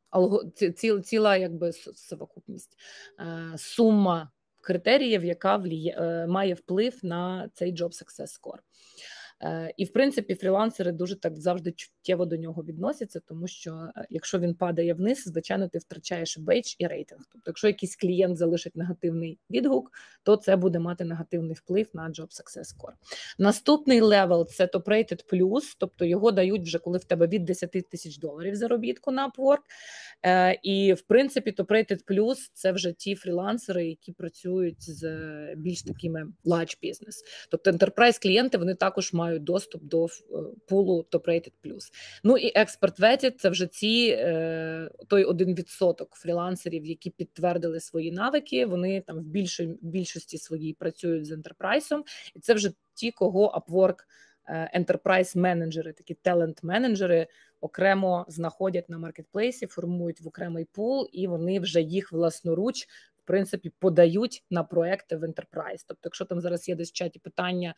ціла якби совокупність, сума критеріїв, яка має вплив на цей Job Success Score. І, в принципі, фрілансери дуже так завжди чуттєво до нього відносяться, тому що якщо він падає вниз, звичайно, ти втрачаєш бейдж і рейтинг. Тобто, якщо якийсь клієнт залишить негативний відгук, то це буде мати негативний вплив на Job Success Score. Наступний левел – це Top Rated Plus, тобто його дають вже, коли в тебе від $10 000 заробітку на Upwork. І, в принципі, Top Rated Plus – це вже ті фрілансери, які працюють з більш такими large business. Тобто, enterprise-клієнти, вони також мають доступ до пулу Top Rated Plus. Ну і Expert Vetted – це вже той 1% фрілансерів, які підтвердили свої навики, вони там в більшості своїй працюють з Enterprise, і це вже ті, кого Upwork Enterprise-менеджери, такі талент-менеджери окремо знаходять на маркетплейсі, формують в окремий пул, і вони вже їх власноруч, в принципі, подають на проекти в Enterprise. Тобто, якщо там зараз є десь в чаті питання,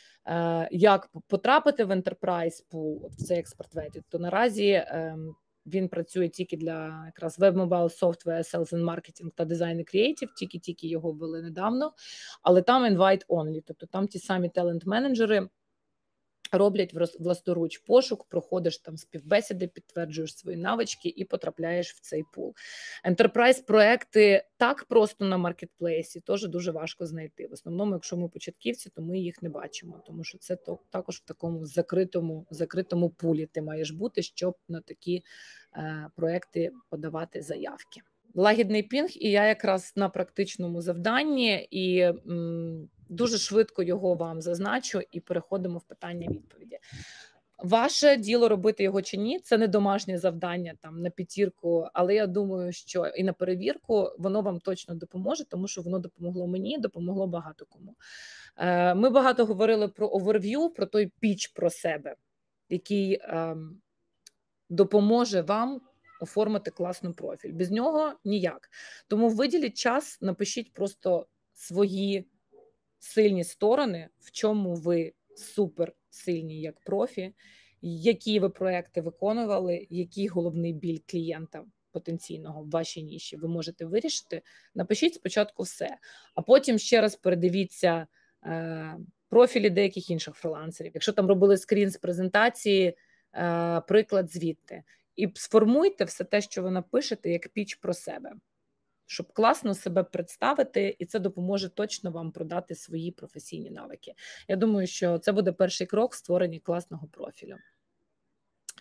як потрапити в Enterprise Pool, в цей Expert Vetted, то наразі він працює тільки для якраз Web Mobile Software, Sales and Marketing та Design and Creative, тільки його ввели недавно, але там invite only, тобто там ті самі талент-менеджери роблять власноруч пошук, проходиш там співбесіди, підтверджуєш свої навички і потрапляєш в цей пул. Enterprise-проекти так просто на маркетплейсі теж дуже важко знайти. В основному, якщо ми початківці, то ми їх не бачимо, тому що це також в такому закритому пулі ти маєш бути, щоб на такі проекти подавати заявки. Лагідний пінг, і я якраз на практичному завданні, і дуже швидко його вам зазначу, і переходимо в питання-відповіді. Ваше діло робити його чи ні, це не домашнє завдання там на п'ятірку, але я думаю, що і на перевірку воно вам точно допоможе, тому що воно допомогло мені, допомогло багато кому. Ми багато говорили про оверв'ю, про той піч про себе, який допоможе вам оформити класний профіль. Без нього ніяк. Тому виділіть час, напишіть просто свої сильні сторони, в чому ви супер сильні як профі, які ви проекти виконували, який головний біль клієнта потенційного в вашій ніші ви можете вирішити. Напишіть спочатку все, а потім ще раз передивіться профілі деяких інших фрілансерів. Якщо там робили скрін з презентації, приклад звідти. І сформуйте все те, що ви напишете, як піч про себе, щоб класно себе представити, і це допоможе точно вам продати свої професійні навики. Я думаю, що це буде перший крок в створенні класного профілю.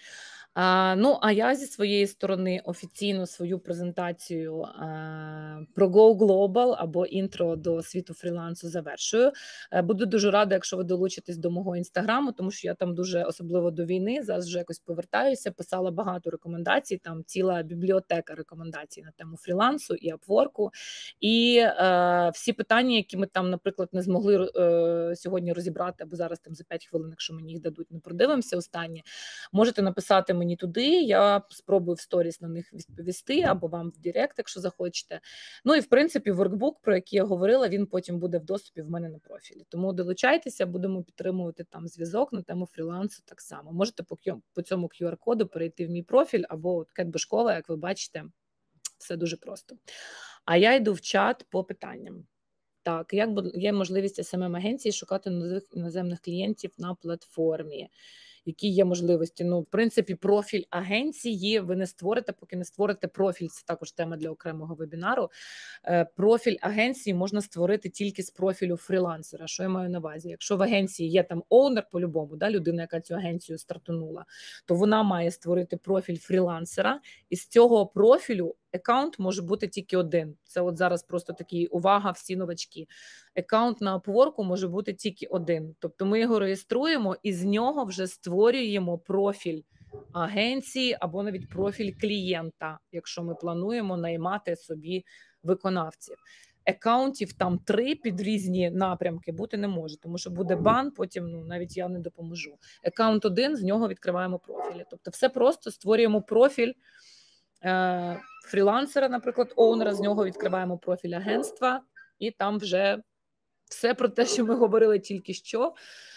А я зі своєї сторони офіційно свою презентацію про Go Global або інтро до світу фрілансу завершую. Буду дуже рада, якщо ви долучитесь до мого інстаграму, тому що я там дуже, особливо до війни, зараз вже якось повертаюся, писала багато рекомендацій, там ціла бібліотека рекомендацій на тему фрілансу і апворку. І всі питання, які ми там, наприклад, не змогли сьогодні розібрати, або зараз там за 5 хвилин, якщо мені їх дадуть, не продивимося останні, можете написати мені туди, я спробую в сторіс на них відповісти, або вам в Директ, якщо захочете. Ну і, в принципі, воркбук, про який я говорила, він потім буде в доступі в мене на профілі. Тому долучайтеся, будемо підтримувати там зв'язок на тему фрілансу так само. Можете по цьому QR-коду перейти в мій профіль, або Кет Бошкова, як ви бачите, все дуже просто. А я йду в чат по питанням. Так, як є можливість SMM-агенції шукати нових іноземних клієнтів на платформі? Які є можливості? Ну, в принципі, профіль агенції ви не створите, поки не створите профіль. Це також тема для окремого вебінару. Профіль агенції можна створити тільки з профілю фрілансера. Що я маю на увазі? Якщо в агенції є там оунер по-любому, да, людина, яка цю агенцію стартанула, то вона має створити профіль фрілансера, і з цього профілю аккаунт може бути тільки один. Це от зараз просто такий увага, всі новачки. Аккаунт на Upwork може бути тільки один. Тобто ми його реєструємо і з нього вже створюємо профіль агенції або навіть профіль клієнта, якщо ми плануємо наймати собі виконавців. Аккаунтів там 3 під різні напрямки бути не може, тому що буде бан, потім навіть я не допоможу. Аккаунт 1, з нього відкриваємо профілі. Тобто все просто створюємо профіль фрілансера, наприклад, оунера, з нього відкриваємо профіль агентства, і там вже все про те, що ми говорили тільки що,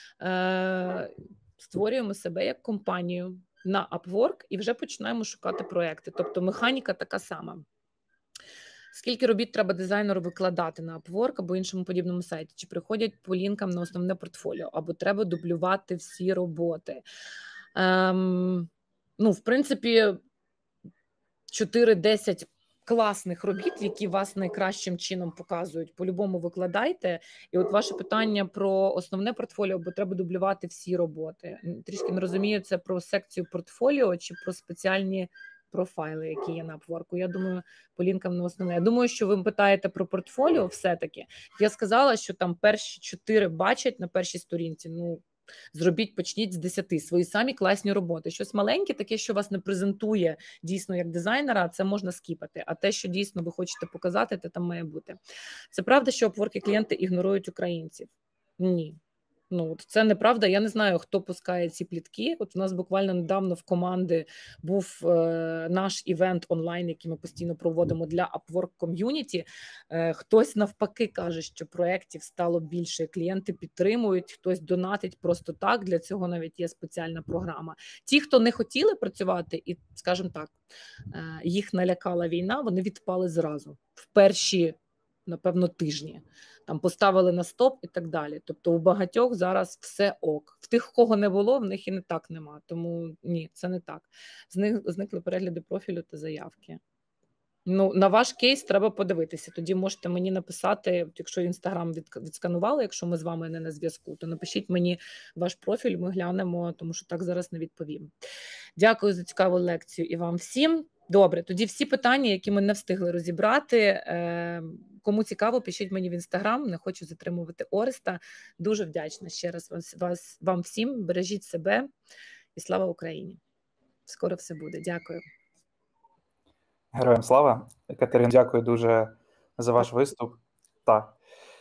створюємо себе як компанію на Upwork і вже починаємо шукати проекти. Тобто механіка така сама. Скільки робіт треба дизайнеру викладати на Upwork або іншому подібному сайті? Чи приходять по лінкам на основне портфоліо? Або треба дублювати всі роботи? В принципі, 4-10 класних робіт, які вас найкращим чином показують, по-любому викладайте. І от ваше питання про основне портфоліо, бо треба дублювати всі роботи. Трішки не розумію, це про секцію портфоліо чи про спеціальні профайли, які є на Upwork. Я думаю, по лінкам на основне. Я думаю, що ви питаєте про портфоліо все-таки. Я сказала, що там перші 4 бачать на першій сторінці. Зробіть, почніть з 10 свої самі класні роботи. Щось маленьке, таке, що вас не презентує дійсно як дизайнера, це можна скіпати. А те, що дійсно ви хочете показати, це там має бути. Це правда, що Upwork клієнти ігнорують українців? Ні. Це неправда. Я не знаю, хто пускає ці плітки. От у нас буквально недавно в команди був наш івент онлайн, який ми постійно проводимо для Upwork ком'юніті. Хтось навпаки каже, що проєктів стало більше, клієнти підтримують, хтось донатить просто так, для цього навіть є спеціальна програма. Ті, хто не хотіли працювати і, скажімо так, їх налякала війна, вони відпали зразу. В перші, напевно, тижні. Там поставили на стоп і так далі. Тобто у багатьох зараз все ок. В тих, кого не було, в них і не так нема. Тому ні, це не так. Зникли перегляди профілю та заявки. На ваш кейс треба подивитися. Тоді можете мені написати, якщо Інстаграм відсканували, якщо ми з вами не на зв'язку, то напишіть мені ваш профіль, ми глянемо, тому що так зараз не відповім. Дякую за цікаву лекцію і вам всім. Добре, тоді всі питання, які ми не встигли розібрати. Кому цікаво, пишіть мені в Інстаграм, не хочу затримувати Ореста. Дуже вдячна ще раз вам всім. Бережіть себе і слава Україні. Скоро все буде. Дякую. Героям слава. Катерина, дякую дуже за ваш виступ. Так.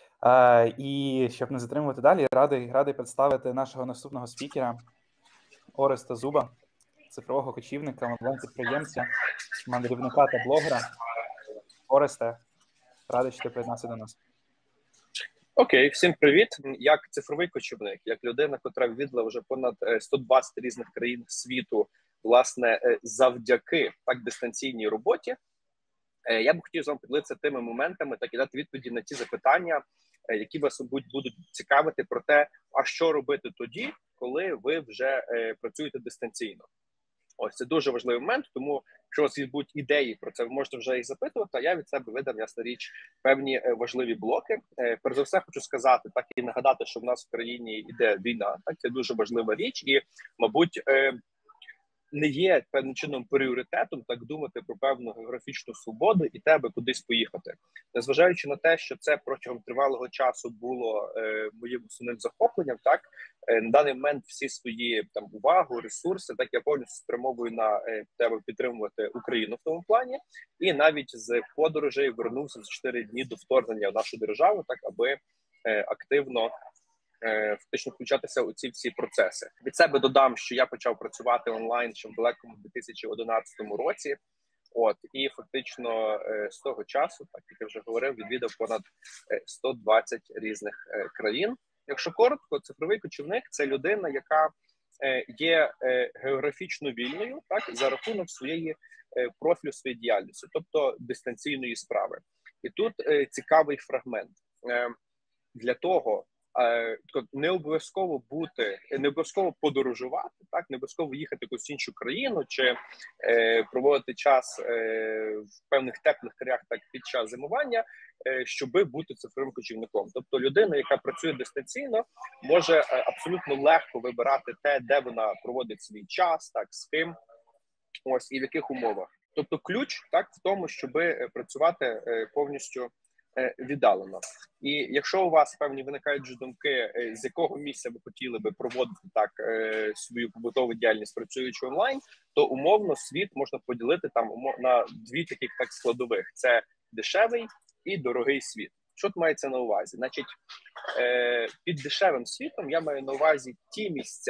І щоб не затримувати далі, радий представити нашого наступного спікера Ореста Зуба, цифрового кочівника, онлайн-підприємця, мандрівника та блогера. Оресте, радий, що ти приєднався до нас. Окей, всім привіт. Як цифровий кочівник, як людина, яка відвідала вже понад 120 різних країн світу, власне, завдяки так дистанційній роботі, я б хотів з вами поділитися тими моментами, так і дати відповіді на ті запитання, які вас будуть цікавити про те, а що робити тоді, коли ви вже працюєте дистанційно. Ось це дуже важливий момент, тому якщо у вас будуть ідеї про це, ви можете вже їх запитувати, а я від себе видам, ясна річ, певні важливі блоки. Перш за все хочу сказати, так і нагадати, що в нас в країні йде війна, так, це дуже важлива річ, і, мабуть, не є певним чином пріоритетом так думати про певну географічну свободу і тебе кудись поїхати. Незважаючи на те, що це протягом тривалого часу було моїм основним захопленням, так на даний момент всі свої там увагу, ресурси, так я повністю спрямовую на тебе підтримувати Україну в тому плані, і навіть з подорожей вернувся за 4 дні до вторгнення в нашу державу, так аби активно фактично включатися у ці всі процеси. Від себе додам, що я почав працювати онлайн ще в далекому 2011 році. І фактично з того часу, так як я вже говорив, відвідав понад 120 різних країн. Якщо коротко, цифровий кочівник – це людина, яка є географічно вільною, так, за рахунок своєї профілю своєї діяльності, тобто дистанційної справи. І тут цікавий фрагмент. Для того, не обов'язково подорожувати, так, не обов'язково їхати в якусь іншу країну чи проводити час в певних теплих краях так під час зимування, щоби бути цифровим кочівником. Тобто людина, яка працює дистанційно, може абсолютно легко вибирати те, де вона проводить свій час, так, з ким, і в яких умовах. Тобто ключ так в тому, щоби працювати повністю віддалено. І якщо у вас певні виникають вже думки, з якого місця ви хотіли би проводити так свою побутову діяльність, працюючи онлайн, то умовно світ можна поділити там на дві таких так складових: це дешевий і дорогий світ. Що тут мається на увазі? Значить, під дешевим світом я маю на увазі ті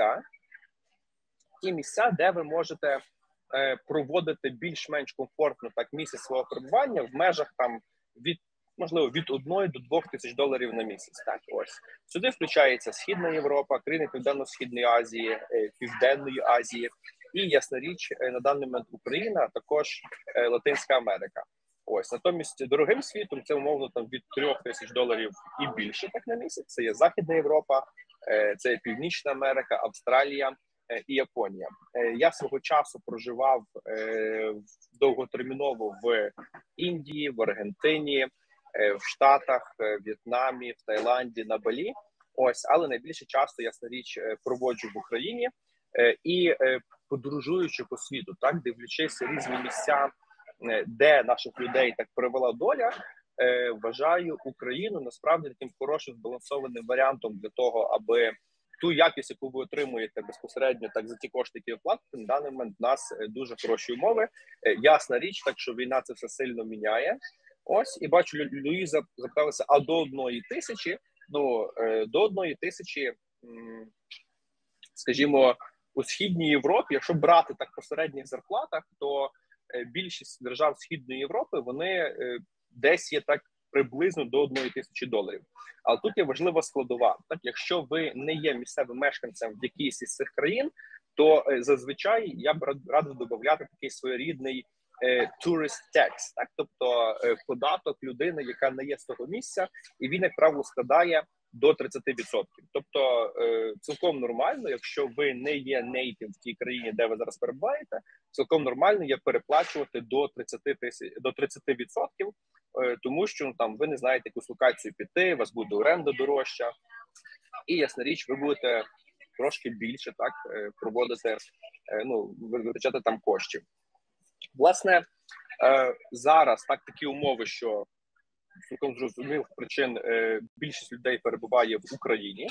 місця, де ви можете проводити більш-менш комфортно так місяць свого перебування в межах там від 1 до 2 тисяч доларів на місяць. Так, ось. Сюди включається Східна Європа, країни Південно-Східної Азії, Південної Азії і, ясна річ, на даний момент Україна, а також Латинська Америка. Ось. Натомість дорогим світом це умовно там від 3 тисяч доларів і більше так на місяць. Це є Західна Європа, це є Північна Америка, Австралія і Японія. Я свого часу проживав довготерміново в Індії, в Аргентині, в Штатах, в В'єтнамі, в Таїланді, на Балі. Ось, але найбільше часу, ясна річ, проводжу в Україні і подорожуючи по світу, так, дивлячись різні місця, де наших людей так привела доля, вважаю Україну насправді таким хорошим збалансованим варіантом для того, аби ту якість, яку ви отримуєте безпосередньо так за ті кошти, які ви платите, на даний момент в нас дуже хороші умови. Ясна річ, так що війна це все сильно міняє. Ось, і бачу, Луїза запиталася, а до 1 тисячі? Ну, до 1 тисячі, скажімо, у Східній Європі, якщо брати так по середніх зарплатах, то більшість держав Східної Європи, вони десь є так приблизно до 1 тисячі доларів. Але тут є важлива складова. Так, якщо ви не є місцевим мешканцем в якійсь із цих країн, то зазвичай я б радив додати такий своєрідний tourist tax, так, тобто податок людини, яка не є з того місця, і він, як правило, складає до 30%. Тобто цілком нормально, якщо ви не є native в тій країні, де ви зараз перебуваєте, цілком нормально є переплачувати до 30%, тому що там ви не знаєте якусь локацію піти, у вас буде оренда дорожча, і, ясна річ, ви будете трошки більше так проводити, витрачати там коштів. Власне, зараз такі умови, що цілком зрозумілих причин більшість людей перебуває в Україні.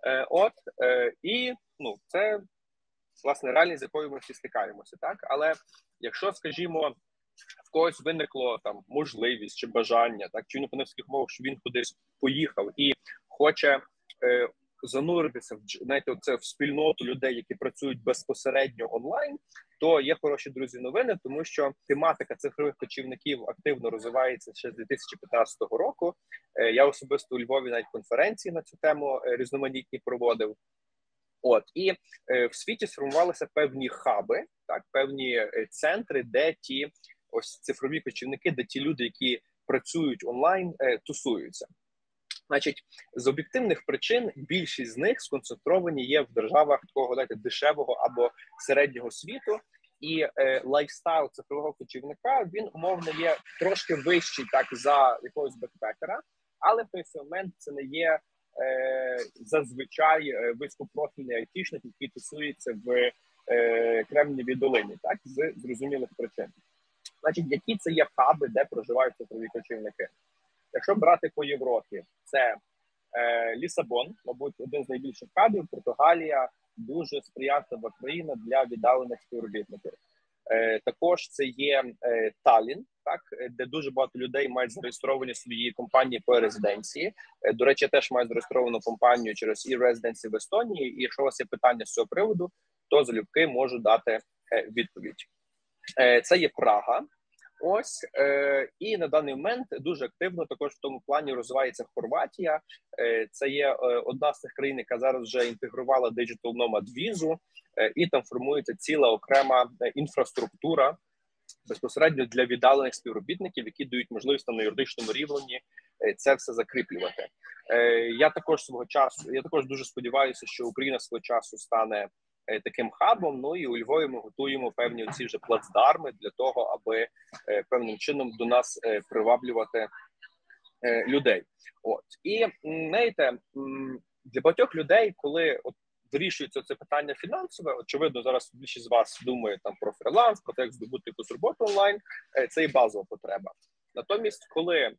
І це, власне, реальність, з якою ми всі стикаємося. Так? Але якщо, скажімо, в когось виникло там можливість чи бажання, так, чи він опинився в таких умовах, що він кудись поїхав і хоче зануритися в спільноту людей, які працюють безпосередньо онлайн, то є хороші, друзі, новини, тому що тематика цифрових кочівників активно розвивається ще з 2015 року. Я особисто у Львові навіть конференції на цю тему різноманітні проводив. І в світі сформувалися певні хаби, так, певні центри, де ті ось цифрові кочівники, де ті люди, які працюють онлайн, тусуються. Значить, з об'єктивних причин більшість з них сконцентровані є в державах такого, знаєте, дешевого або середнього світу, і лайфстайл цифрового кочівника, він умовно є трошки вищий так за якогось бекпекера, але в той момент це не є зазвичай високопрофільний айтішник, який тусується в Кремнієвій долині, так, з зрозумілих причин. Значить, які це є хаби, де проживають цифрові кочівники? Якщо брати по Європі, це Лісабон, мабуть, один з найбільших хабів, Португалія, дуже сприятлива країна для віддалених співробітників. Також це є Таллін, так, де дуже багато людей мають зареєстровані свої компанії по резиденції. До речі, я теж маю зареєстровану компанію через e-Residency в Естонії, і якщо у вас є питання з цього приводу, то залюбки можу дати відповідь. Це є Прага. Ось, і на даний момент дуже активно також в тому плані розвивається Хорватія. Це є одна з тих країн, яка зараз вже інтегрувала Digital Nomad візу, і там формується ціла окрема інфраструктура безпосередньо для віддалених співробітників, які дають можливість на юридичному рівні це все закріплювати. Я також дуже сподіваюся, що Україна свого часу стане таким хабом. Ну і у Львові ми готуємо певні ці вже плацдарми для того, аби певним чином до нас приваблювати людей. От. І, знаєте, для багатьох людей, коли вирішується це питання фінансове, очевидно, зараз більшість з вас думає там про фриланс, про те, як здобути якусь роботу онлайн, це і базова потреба. Натомість, коли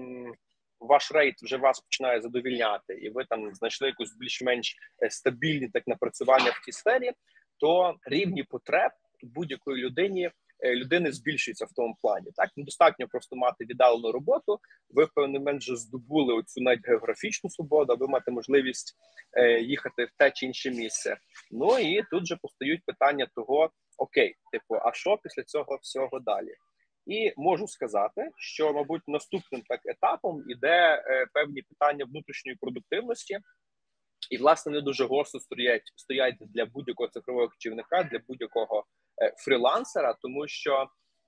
ваш рейт вже вас починає задовільняти, і ви там знайшли якусь більш-менш стабільні так напрацювання в тій сфері, то рівні потреб будь-якої людини збільшується в тому плані. Так, недостатньо просто мати віддалену роботу, ви в певний момент вже здобули оцю навіть географічну свободу, аби мати можливість їхати в те чи інше місце. Ну і тут же постають питання того, окей, типу, а що після цього всього далі? І можу сказати, що, мабуть, наступним так етапом іде певні питання внутрішньої продуктивності, і, власне, не дуже гостро стоять для будь-якого цифрового кочівника, для будь-якого фрілансера, тому що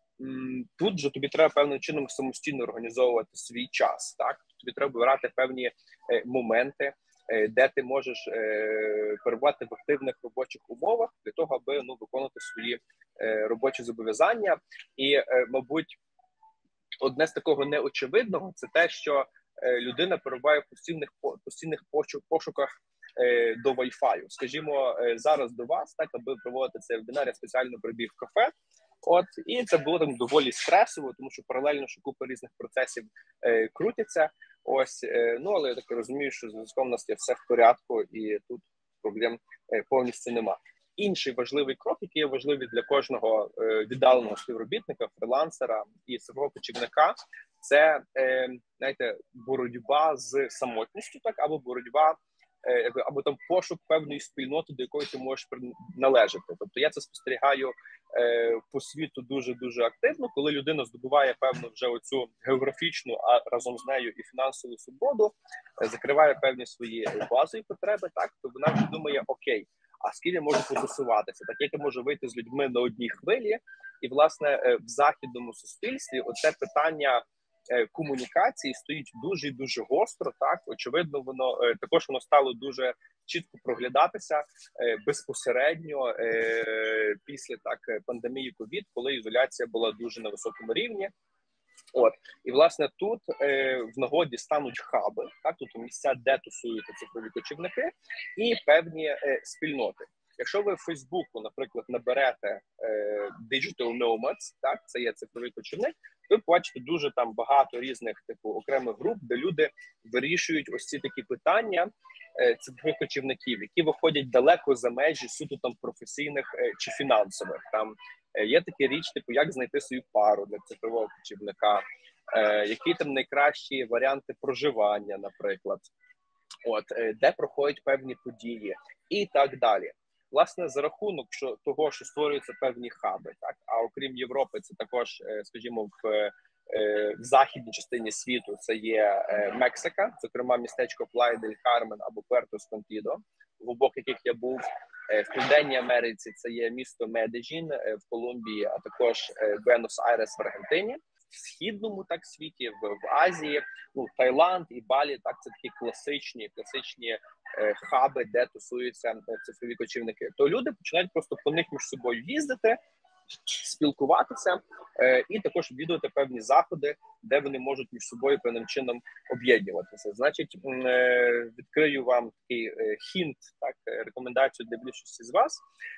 тут же тобі треба певним чином самостійно організовувати свій час. Так, тобі треба вибирати певні моменти, де ти можеш перебувати в активних робочих умовах для того, аби виконувати свої робочі зобов'язання. І, мабуть, одне з такого неочевидного – це те, що людина перебуває в постійних пошуках до Wi-Fi. Скажімо, зараз до вас, так, аби проводити цей вебінар, я спеціально прибіг в кафе. От, і це було там доволі стресово, тому що паралельно що купа різних процесів крутяться. Ось, але я так розумію, що зв'язком у нас є все в порядку, і тут проблем повністю нема. Інший важливий крок, який є важливий для кожного віддаленого співробітника, фрилансера і цифрового кочівника, це, знаєте, боротьба з самотністю, так, або боротьба, або там пошук певної спільноти, до якої ти можеш належати. Тобто я це спостерігаю по світу дуже-дуже активно, коли людина здобуває певну вже оцю географічну, а разом з нею і фінансову свободу, закриває певні свої базові потреби, так, то вона вже думає, окей, а з ким я можу потусуватися, так як я можу вийти з людьми на одній хвилі. І, власне, в західному суспільстві оце питання комунікації стоїть дуже і дуже гостро. Так, очевидно, воно стало дуже чітко проглядатися безпосередньо після пандемії ковід, коли ізоляція була дуже на високому рівні. От, і, власне, тут в нагоді стануть хаби, так, тут місця, де тусуються цифрові кочівники, і певні спільноти. Якщо ви в Фейсбуку, наприклад, наберете Digital Nomads, так, це є цифровий кочівник, ви побачите дуже там багато різних окремих груп, де люди вирішують ось ці такі питання цифрових кочівників, які виходять далеко за межі суто там професійних чи фінансових. Там є така річ, як знайти свою пару для цифрового кочівника, які там найкращі варіанти проживання, наприклад, от, де проходять певні події і так далі. Власне, за рахунок того, що створюються певні хаби, так, а окрім Європи, це також, скажімо, в західній частині світу це є Мексика, зокрема містечко Плая дель Кармен або Пуерто Есконтідо, в обох яких я був. В Південній Америці це є місто Медеджін в Колумбії, а також Буенос-Айрес в Аргентині. В східному так світі, в Азії, Таїланд і Балі, так, це такі класичні хаби, де тусуються цифрові кочівники. То люди починають просто по них між собою їздити спілкуватися і також відвідувати певні заходи, де вони можуть між собою певним чином об'єднуватися. Значить, відкрию вам такий хінт, так, рекомендацію для більшості з вас.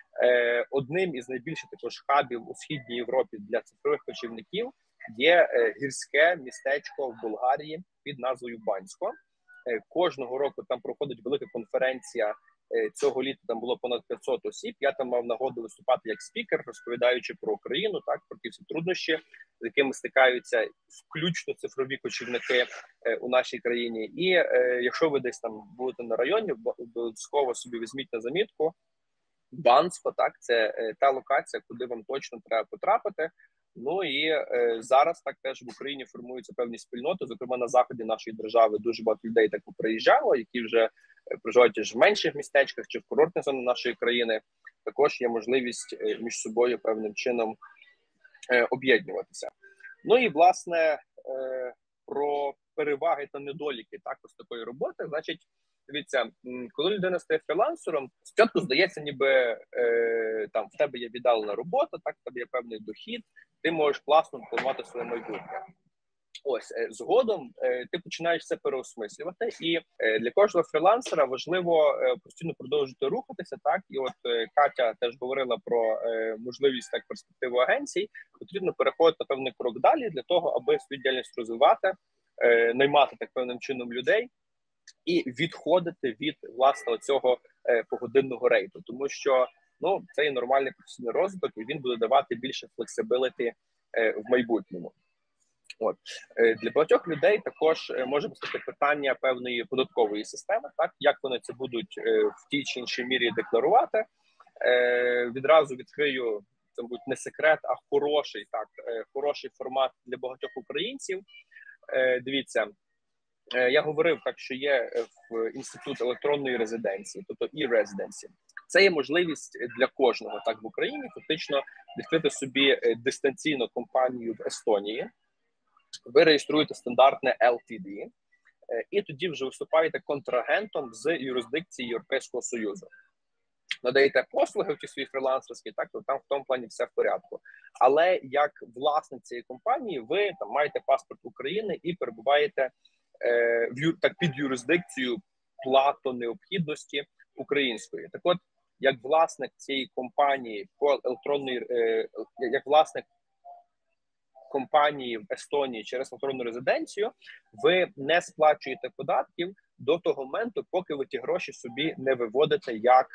Одним із найбільших також хабів у Східній Європі для цифрових кочівників є гірське містечко в Болгарії під назвою Бансько. Кожного року там проходить велика конференція. Цього літа там було понад 500 осіб. Я там мав нагоду виступати як спікер, розповідаючи про Україну, так, про ті всі труднощі, з якими стикаються включно цифрові кочівники у нашій країні. І якщо ви десь там будете на районі, обов'язково собі візьміть на замітку. Бансько, так, це та локація, куди вам точно треба потрапити. Ну і зараз так теж в Україні формуються певні спільноти, зокрема на заході нашої держави дуже багато людей так приїжджало, які вже проживають в менших містечках чи в курортних зонах нашої країни. Також є можливість між собою певним чином об'єднуватися. Ну і власне про переваги та недоліки також такої роботи. Значить, дивіться, коли людина стає фрілансером, спочатку здається, ніби там в тебе є віддалена робота, так, в тебе є певний дохід, ти можеш класно планувати своє майбутнє. Ось, згодом ти починаєш це переосмислювати, і для кожного фрілансера важливо постійно продовжувати рухатися, так, і от Катя теж говорила про можливість так перспективу агенцій, потрібно переходити на певний крок далі для того, аби свою діяльність розвивати, наймати так певним чином людей, і відходити від, власне, цього погодинного рейту. Тому що, ну, це є нормальний професійний розвиток, і він буде давати більше флексибіліті в майбутньому. От. Для багатьох людей також може бути питання певної податкової системи, так, як вони це будуть в тій чи іншій мірі декларувати. Відразу відкрию, це буде не секрет, а хороший формат для багатьох українців. Дивіться, я говорив так, що є в інститут електронної резиденції, тобто e-residency. Це є можливість для кожного так в Україні фактично відкрити собі дистанційну компанію в Естонії. Ви реєструєте стандартне LTD, і тоді вже виступаєте контрагентом з юрисдикції Європейського Союзу. Надаєте послуги в ті свої фрілансерські, так, то там в тому плані все в порядку. Але як власник цієї компанії, ви там маєте паспорт України і перебуваєте під юрисдикцією платонеобхідності української. Так от, як власник цієї компанії по електронної, як власник компанії в Естонії через електронну резиденцію, ви не сплачуєте податків до того моменту, поки ви ті гроші собі не виводите як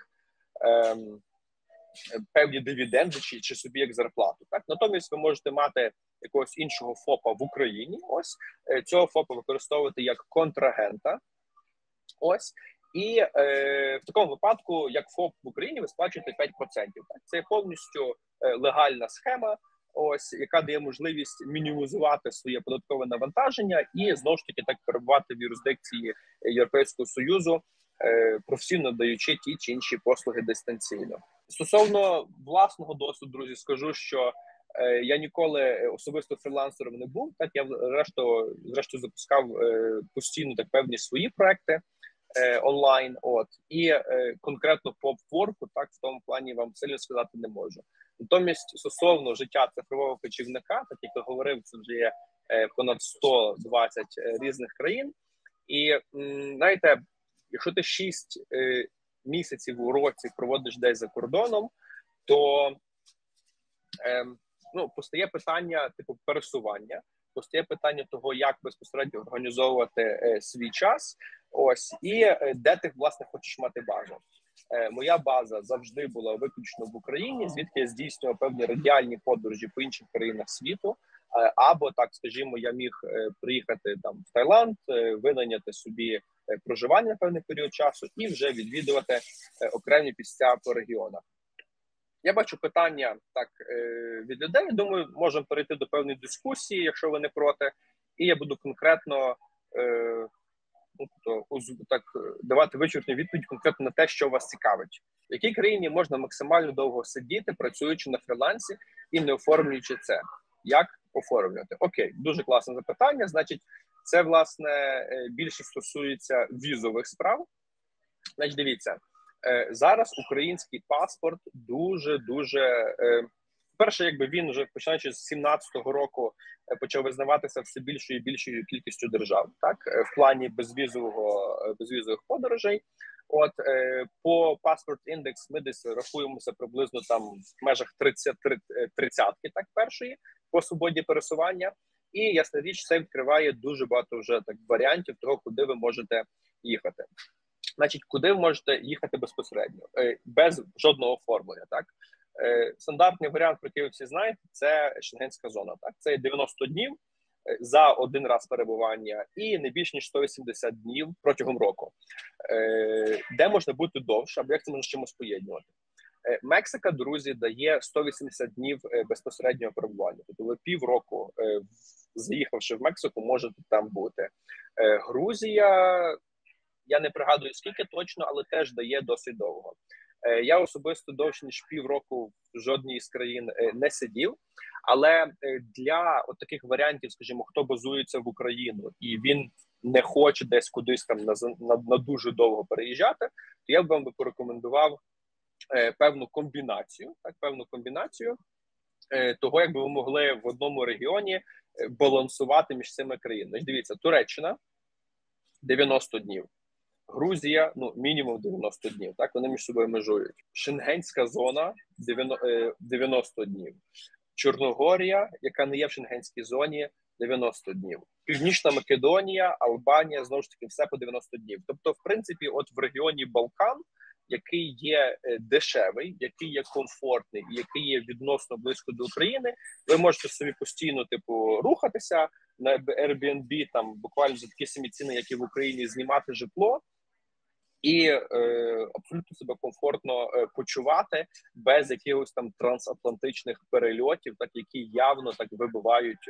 певні дивіденди чи собі як зарплату. Так? Натомість ви можете мати якогось іншого ФОПа в Україні, ось, цього ФОПа використовувати як контрагента, ось, і в такому випадку, як ФОП в Україні, ви сплачуєте 5%. Так? Це повністю легальна схема, ось, яка дає можливість мінімізувати своє податкове навантаження і, знову ж таки, так перебувати в юрисдикції Європейського Союзу, професійно даючи ті чи інші послуги дистанційно. Стосовно власного досвіду, друзі, скажу, що я ніколи особисто фрілансером не був, так я зрештою запускав постійно так певні свої проекти онлайн, от, і конкретно по Upwork, так, в тому плані вам сильно сказати не можу. Натомість, стосовно життя цифрового кочівника, так як я говорив, це вже є понад 120 різних країн, і, знаєте, якщо ти 6 місяців у році проводиш десь за кордоном, то постає питання типу пересування, постає питання того, як безпосередньо організовувати свій час, ось, і де ти, власне, хочеш мати базу. Моя база завжди була виключно в Україні, звідки я здійснював певні радіальні подорожі по інших країнах світу, або, так скажімо, я міг приїхати там в Таїланд, винайняти собі проживання на певний період часу і вже відвідувати окремі місця по регіонах. Я бачу питання так від людей, думаю, можемо перейти до певної дискусії, якщо ви не проти, і я буду конкретно давати вичерпну відповідь конкретно на те, що вас цікавить. В якій країні можна максимально довго сидіти, працюючи на фрілансі і не оформлюючи це? Як оформлювати? Окей, дуже класне запитання. Значить, це, власне, більше стосується візових справ. Значить, дивіться, зараз український паспорт дуже по-перше, якби він вже починаючи з 17-го року почав визнаватися все більшою і більшою кількістю держав, так, в плані безвізових подорожей. От по Passport Index ми десь рахуємося приблизно там в межах 30-ки, так, першої по свободі пересування. І ясна річ, це відкриває дуже багато вже так варіантів того, куди ви можете їхати. Значить, куди ви можете їхати безпосередньо, без жодного оформлення, так? Стандартний варіант, про який ви всі знаєте, це Шенгенська зона, так? Це 90 днів за один раз перебування і не більш ніж 180 днів протягом року. Де можна бути довше, або як це можна з чимось поєднувати? Мексика, друзі, дає 180 днів безпосереднього перебування. Тобто ви півроку, заїхавши в Мексику, можете там бути. Грузія, я не пригадую скільки точно, але теж дає досить довго. Я особисто довше ніж півроку в жодній з країн не сидів, але для от таких варіантів, скажімо, хто базується в Україну і він не хоче десь кудись там на дуже довго переїжджати, то я б вам порекомендував певну комбінацію того, як би ви могли в одному регіоні балансувати між цими країнами. Дивіться, Туреччина 90 днів. Грузія, ну, мінімум 90 днів, так, вони між собою межують. Шенгенська зона 90 днів. Чорногорія, яка не є в шенгенській зоні, 90 днів. Північна Македонія, Албанія, знову ж таки, все по 90 днів. Тобто, в принципі, от в регіоні Балкан, який є дешевий, який є комфортний, який є відносно близько до України, ви можете собі постійно, типу, рухатися на Airbnb, там, буквально за такі самі ціни, як і в Україні, знімати житло, і абсолютно себе комфортно почувати без якихось там трансатлантичних перельотів, так, які явно так вибивають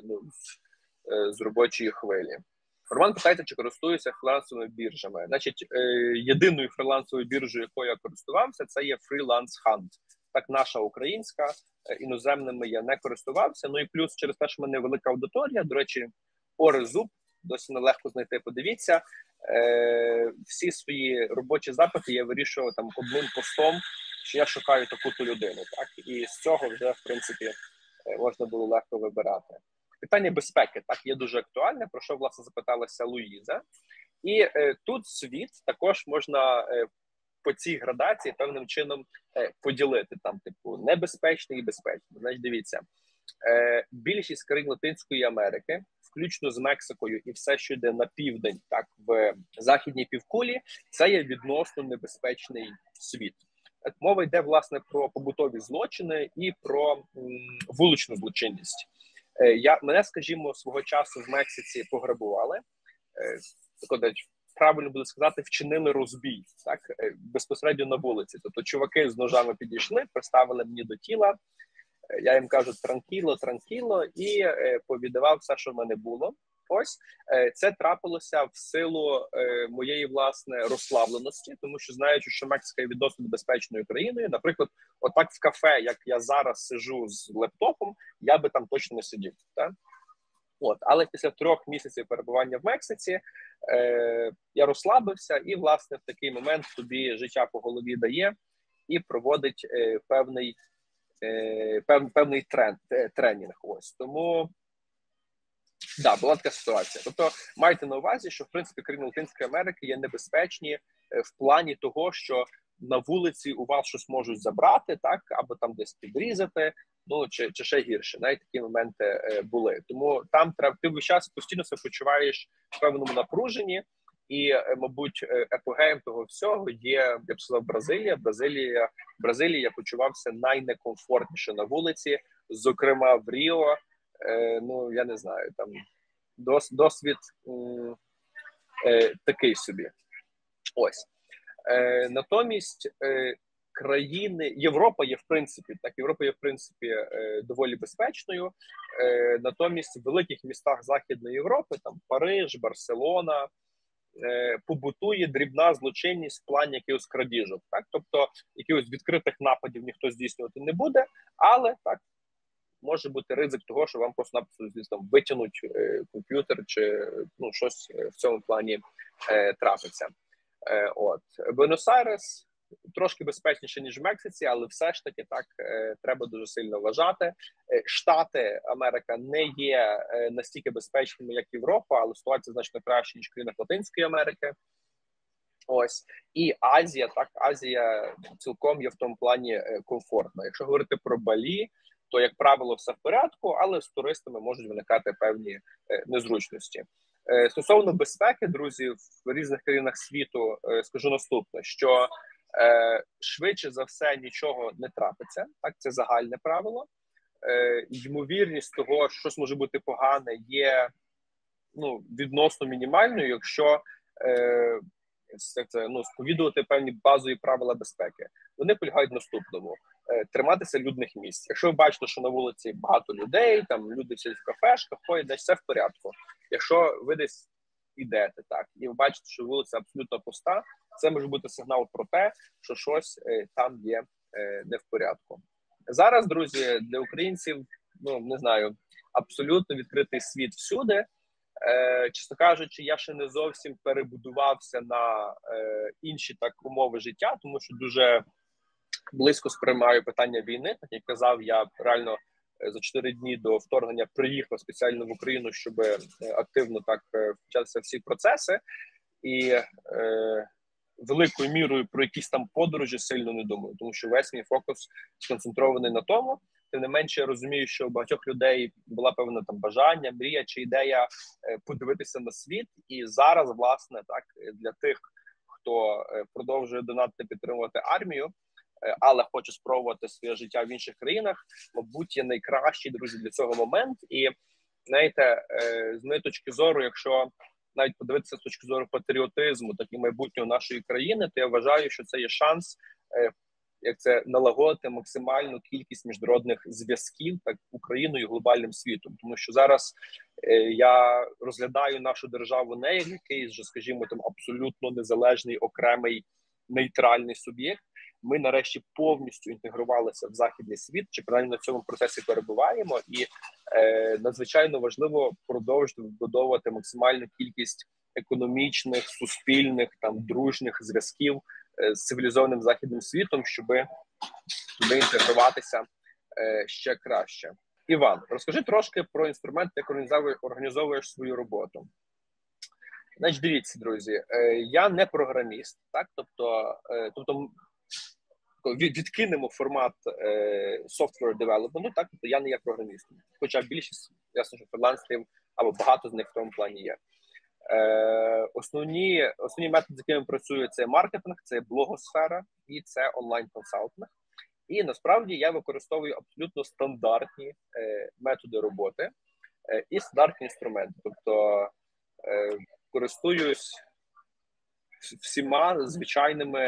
з робочої хвилі. Роман питається, чи користуюся фрилансовими біржами. Значить, єдиною фрилансовою біржею, якою я користувався, це є Freelance Hunt. Так, наша українська, іноземними я не користувався. Ну і плюс через те, що в мене велика аудиторія, до речі, Орезуб, досі нелегко знайти, подивіться. Всі свої робочі запити я вирішував там одним постом, що я шукаю таку-то людину. Так? І з цього вже, в принципі, можна було легко вибирати. Питання безпеки, так, є дуже актуальне, про що, власне, запиталася Луїза. І тут світ також можна по цій градації певним чином поділити. Там, типу, небезпечний і безпечний. Значить, дивіться, більшість країн Латинської Америки, включно з Мексикою і все, що йде на південь, так, в західній півкулі, це є відносно небезпечний світ. Мова йде, власне, про побутові злочини і про вуличну злочинність. Мене, скажімо, свого часу в Мексиці пограбували, правильно буде сказати, вчинили розбій, так, безпосередньо на вулиці. Тобто чуваки з ножами підійшли, приставили мені до тіла, я їм кажу транкіло, і повідавав все, що в мене було. Ось, це трапилося в силу моєї, власне, розслабленості, тому що, знаючи, що Мексика є відносно безпечною країною, наприклад, отак в кафе, як я зараз сиджу з лептопом, я би там точно не сидів. Так? От, але після 3 місяців перебування в Мексиці я розслабився і, власне, в такий момент тобі життя по голові дає і проводить певний тренінг. Ось, тому... Да, була така ситуація. Тобто майте на увазі, що в принципі країни Латинської Америки є небезпечні в плані того, що на вулиці у вас щось можуть забрати, так, або там десь підрізати, ну чи ще гірше. Навіть такі моменти були. Тому там треба, ти весь час постійно себе почуваєш в певному напруженні, і, мабуть, епогеєм того всього є, я б сказав, Бразилія я почувався найнекомфортніше на вулиці, зокрема в Ріо. Ну, я не знаю, там досвід такий собі. Ось. Натомість країни, Європа є в принципі доволі безпечною. Натомість в великих містах Західної Європи, там Париж, Барселона, побутує дрібна злочинність в плані якихось крадіжок. Так? Тобто якихось відкритих нападів ніхто здійснювати не буде, але так, може бути ризик того, що вам просто-напросто витягнуть комп'ютер чи щось в цьому плані трапиться. От. Буенос-Айрес, трошки безпечніше, ніж в Мексиці, але все ж таки так треба дуже сильно вважати. Штати Америка не є настільки безпечними, як Європа, але ситуація значно краще, ніж в країнах Латинської Америки. Ось. І Азія, так, Азія цілком є в тому плані комфортна. Якщо говорити про Балі, то, як правило, все в порядку, але з туристами можуть виникати певні незручності. Стосовно безпеки, друзі, в різних країнах світу скажу наступне, що швидше за все нічого не трапиться, так, це загальне правило. Ймовірність того, що щось може бути погане, є відносно мінімальною, якщо сповідувати певні базові правила безпеки. Вони полягають в наступному. Триматися людних місць. Якщо ви бачите, що на вулиці багато людей, там люди всі в кафешках, ходять, все в порядку. Якщо ви десь йдете, так, і ви бачите, що вулиця абсолютно пуста, це може бути сигнал про те, що щось там є не в порядку. Зараз, друзі, для українців, не знаю, абсолютно відкритий світ всюди. Чесно кажучи, я ще не зовсім перебудувався на інші так умови життя, тому що дуже близько сприймаю питання війни. Так як казав, я реально за 4 дні до вторгнення приїхав спеціально в Україну, щоб активно так вчатися всі процеси. І великою мірою про якісь там подорожі сильно не думаю, тому що весь мій фокус сконцентрований на тому. Тим не менше, я розумію, що у багатьох людей була певна там бажання, мрія чи ідея подивитися на світ. І зараз, власне, так, для тих, хто продовжує донатити, підтримувати армію, але хоче спробувати своє життя в інших країнах, мабуть, є найкращий, друзі, для цього момент. І, знаєте, з моєї точки зору, якщо навіть подивитися з точки зору патріотизму, так і майбутнього нашої країни, то я вважаю, що це є шанс налагодити максимальну кількість міжнародних зв'язків так Україною і глобальним світом. Тому що зараз я розглядаю нашу державу не як якийсь же, скажімо, там абсолютно незалежний, окремий, нейтральний суб'єкт. Ми нарешті повністю інтегрувалися в західний світ, чи принаймні на цьому процесі перебуваємо, і надзвичайно важливо продовжувати вибудовувати максимальну кількість економічних, суспільних, там дружніх зв'язків з цивілізованим західним світом, щоб туди інтегруватися ще краще. Іван, розкажи трошки про інструмент, як організовуєш свою роботу. Значить, дивіться, друзі, я не програміст, так, тобто відкинемо формат software development, так, тобто я не є програмістом, хоча більшість, ясно, що фрилансерів, або багато з них в тому плані є. Основні методи, з якими працюю, це маркетинг, це блогосфера і це онлайн-консалтинг. І насправді я використовую абсолютно стандартні методи роботи і стандартні інструменти. Тобто користуюсь всіма звичайними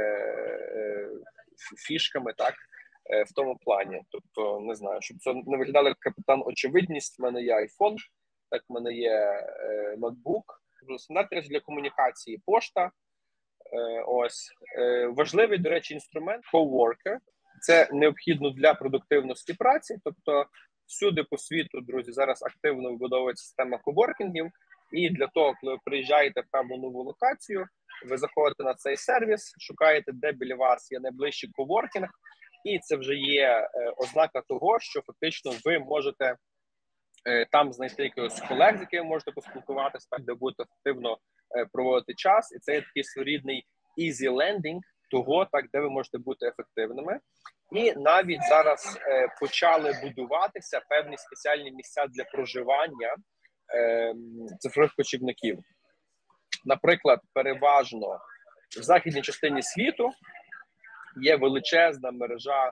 фішками, так, в тому плані. Тобто, не знаю, щоб це не виглядало як капітан очевидність, в мене є iPhone, так, в мене є MacBook. Стандартний для комунікації пошта. Ось. Важливий, до речі, інструмент coworker. Це необхідно для продуктивності праці. Тобто всюди по світу, друзі, зараз активно вибудовується система коворкінгів. І для того, коли ви приїжджаєте в певну нову локацію, ви заходите на цей сервіс, шукаєте, де біля вас є найближчий коворкінг. І це вже є ознака того, що фактично ви можете там знайти якихось колег, з якими можете поспілкуватися, так, де будете активно проводити час. І це є такий своєрідний easy landing того, так, де ви можете бути ефективними. І навіть зараз почали будуватися певні спеціальні місця для проживання цифрових кочівників. Наприклад, переважно в західній частині світу є величезна мережа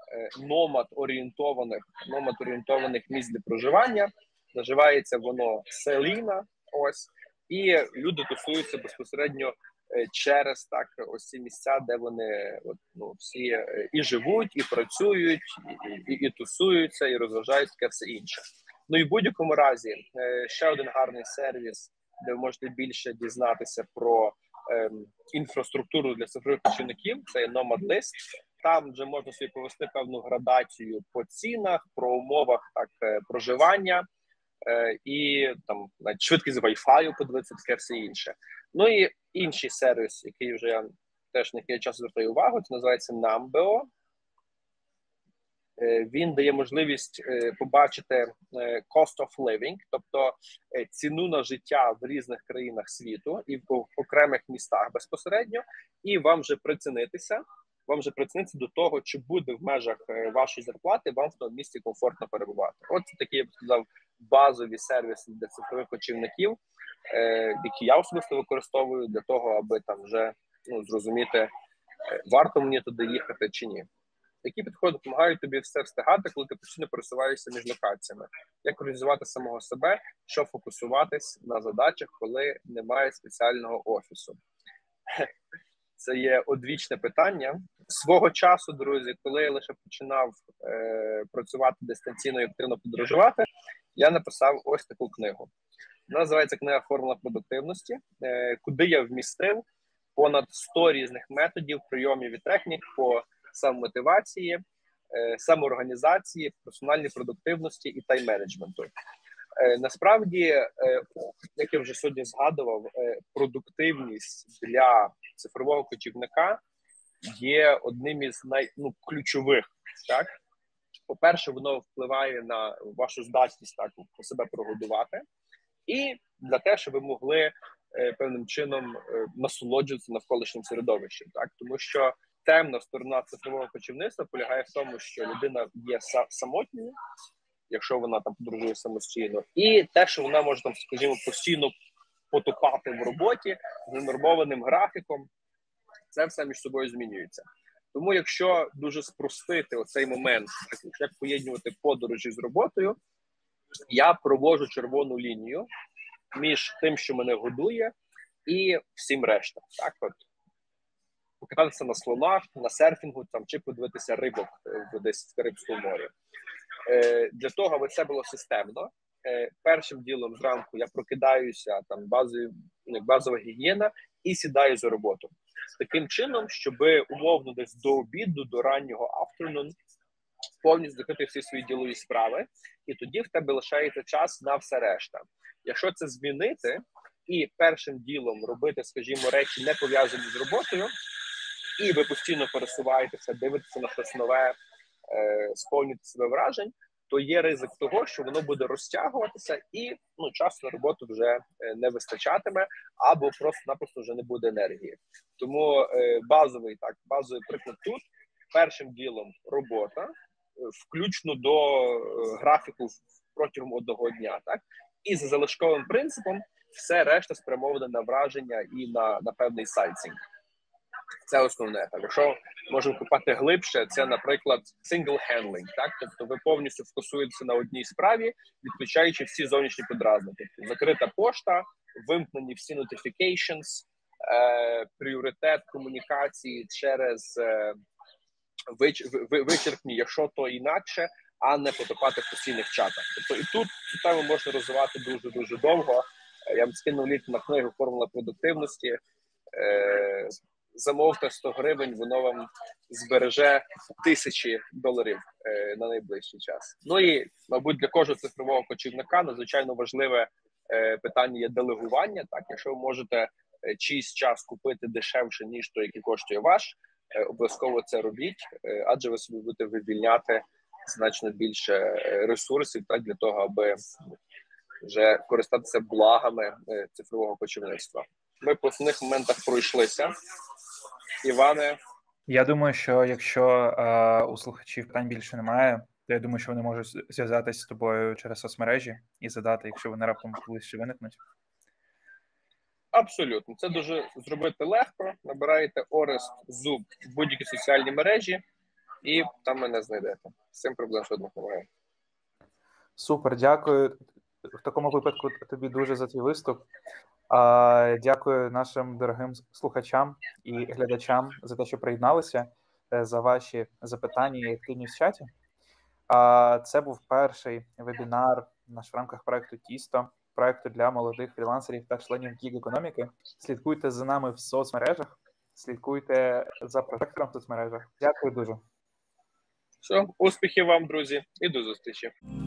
номад-орієнтованих місць для проживання. Називається воно Селіна. Ось. І люди тусуються безпосередньо через так ось ці місця, де вони всі і живуть, і працюють, і тусуються, і розважають, таке все інше. Ну і в будь-якому разі ще один гарний сервіс, де ви можете більше дізнатися про інфраструктуру для цифрових кочівників, це Nomad List. Там вже можна собі повести певну градацію по цінах, про умовах так проживання і там навіть швидкість Wi-Fi подивитися, таке все інше. Ну і інший сервіс, який вже я теж на який я часто звертаю увагу, це називається Numbeo. Він дає можливість побачити cost of living, тобто ціну на життя в різних країнах світу і в окремих містах безпосередньо, і вам вже прицінитися до того, чи буде в межах вашої зарплати вам в тому місці комфортно перебувати. От це такі, я б сказав, базові сервіси для цифрових кочівників, які я особисто використовую для того, аби там вже зрозуміти, варто мені туди їхати чи ні. Які підходи допомагають тобі все встигати, коли ти постійно пересуваєшся між локаціями? Як організувати самого себе, що фокусуватись на задачах, коли немає спеціального офісу? Це є одвічне питання. Свого часу, друзі, коли я лише починав працювати дистанційно і активно подорожувати, я написав ось таку книгу. Вона називається книга «Формула продуктивності», куди я вмістив понад 100 різних методів, прийомів і технік по самомотивації, самоорганізації, персональній продуктивності і тайм-менеджменту. Насправді, як я вже сьогодні згадував, продуктивність для цифрового кочівника є одним із найключових. Так? По-перше, воно впливає на вашу здатність так себе прогодувати, і для те, щоб ви могли певним чином насолоджуватися навколишнім середовищем. Так? Тому що темна сторона цифрового кочівництва полягає в тому, що людина є самотньою, якщо вона там подорожує самостійно, і те, що вона може там, скажімо, постійно потопати в роботі з ненормованим графіком, це все між собою змінюється. Тому якщо дуже спростити оцей момент, як поєднувати подорожі з роботою, я проводжу червону лінію між тим, що мене годує, і всім решта. Так, от покататися на слонах, на серфінгу там, чи подивитися рибок десь в Карибському морі. Для того, аби це було системно, першим ділом зранку я прокидаюся, там базова гігієна, і сідаю за роботу. Таким чином, щоб умовно десь до обіду, до раннього afternoon повністю закрити всі свої ділові справи, і тоді в тебе лишається час на все решта. Якщо це змінити і першим ділом робити, скажімо, речі не пов'язані з роботою, і ви постійно пересуваєтеся, дивитеся на щось нове, сповнюєте себе вражень, то є ризик того, що воно буде розтягуватися і часу на роботу вже не вистачатиме, або просто-напросто вже не буде енергії. Тому базовий приклад тут. Першим ділом робота, включно до графіку протягом одного дня. Так? І за залишковим принципом все решта спрямоване на враження і на певний сайтсінг. Це основне. Так, якщо можемо копати глибше, це, наприклад, single handling, так? Тобто ви повністю фокусуєтеся на одній справі, відключаючи всі зовнішні подразники. Тобто закрита пошта, вимкнені всі notifications, пріоритет комунікації через вичерпні, якщо то інакше, а не потопати в постійних чатах. Тобто і тут цю тему можна розвивати дуже-дуже довго. Я б скинув лінк на книгу «Формула продуктивності». Замовте 100 гривень, воно вам збереже $1000 на найближчий час. Ну і, мабуть, для кожного цифрового кочівника надзвичайно важливе питання є делегування. Так, якщо ви можете чийсь час купити дешевше, ніж той, який коштує ваш, обов'язково це робіть, адже ви собі будете вивільняти значно більше ресурсів так, для того, аби вже користатися благами цифрового кочівництва. Ми по основних моментах пройшлися. Іване? Я думаю, що якщо у слухачів питань більше немає, то я думаю, що вони можуть зв'язатися з тобою через соцмережі і задати, якщо вони раптом колись ще виникнуть. Абсолютно. Це дуже зробити легко. Набираєте Орест Зуб в будь-які соціальні мережі і там мене знайдете. З цим проблем жодних немає. Супер, дякую. В такому випадку тобі дуже за твій виступ. Дякую нашим дорогим слухачам і глядачам за те, що приєдналися, за ваші запитання і активність в чаті. Це був перший вебінар в рамках проекту Тісто, проекту для молодих фрілансерів та членів гіг-економіки. Слідкуйте за нами в соцмережах, слідкуйте за прожектором в соцмережах. Дякую дуже. Все, успіхів вам, друзі, і до зустрічі.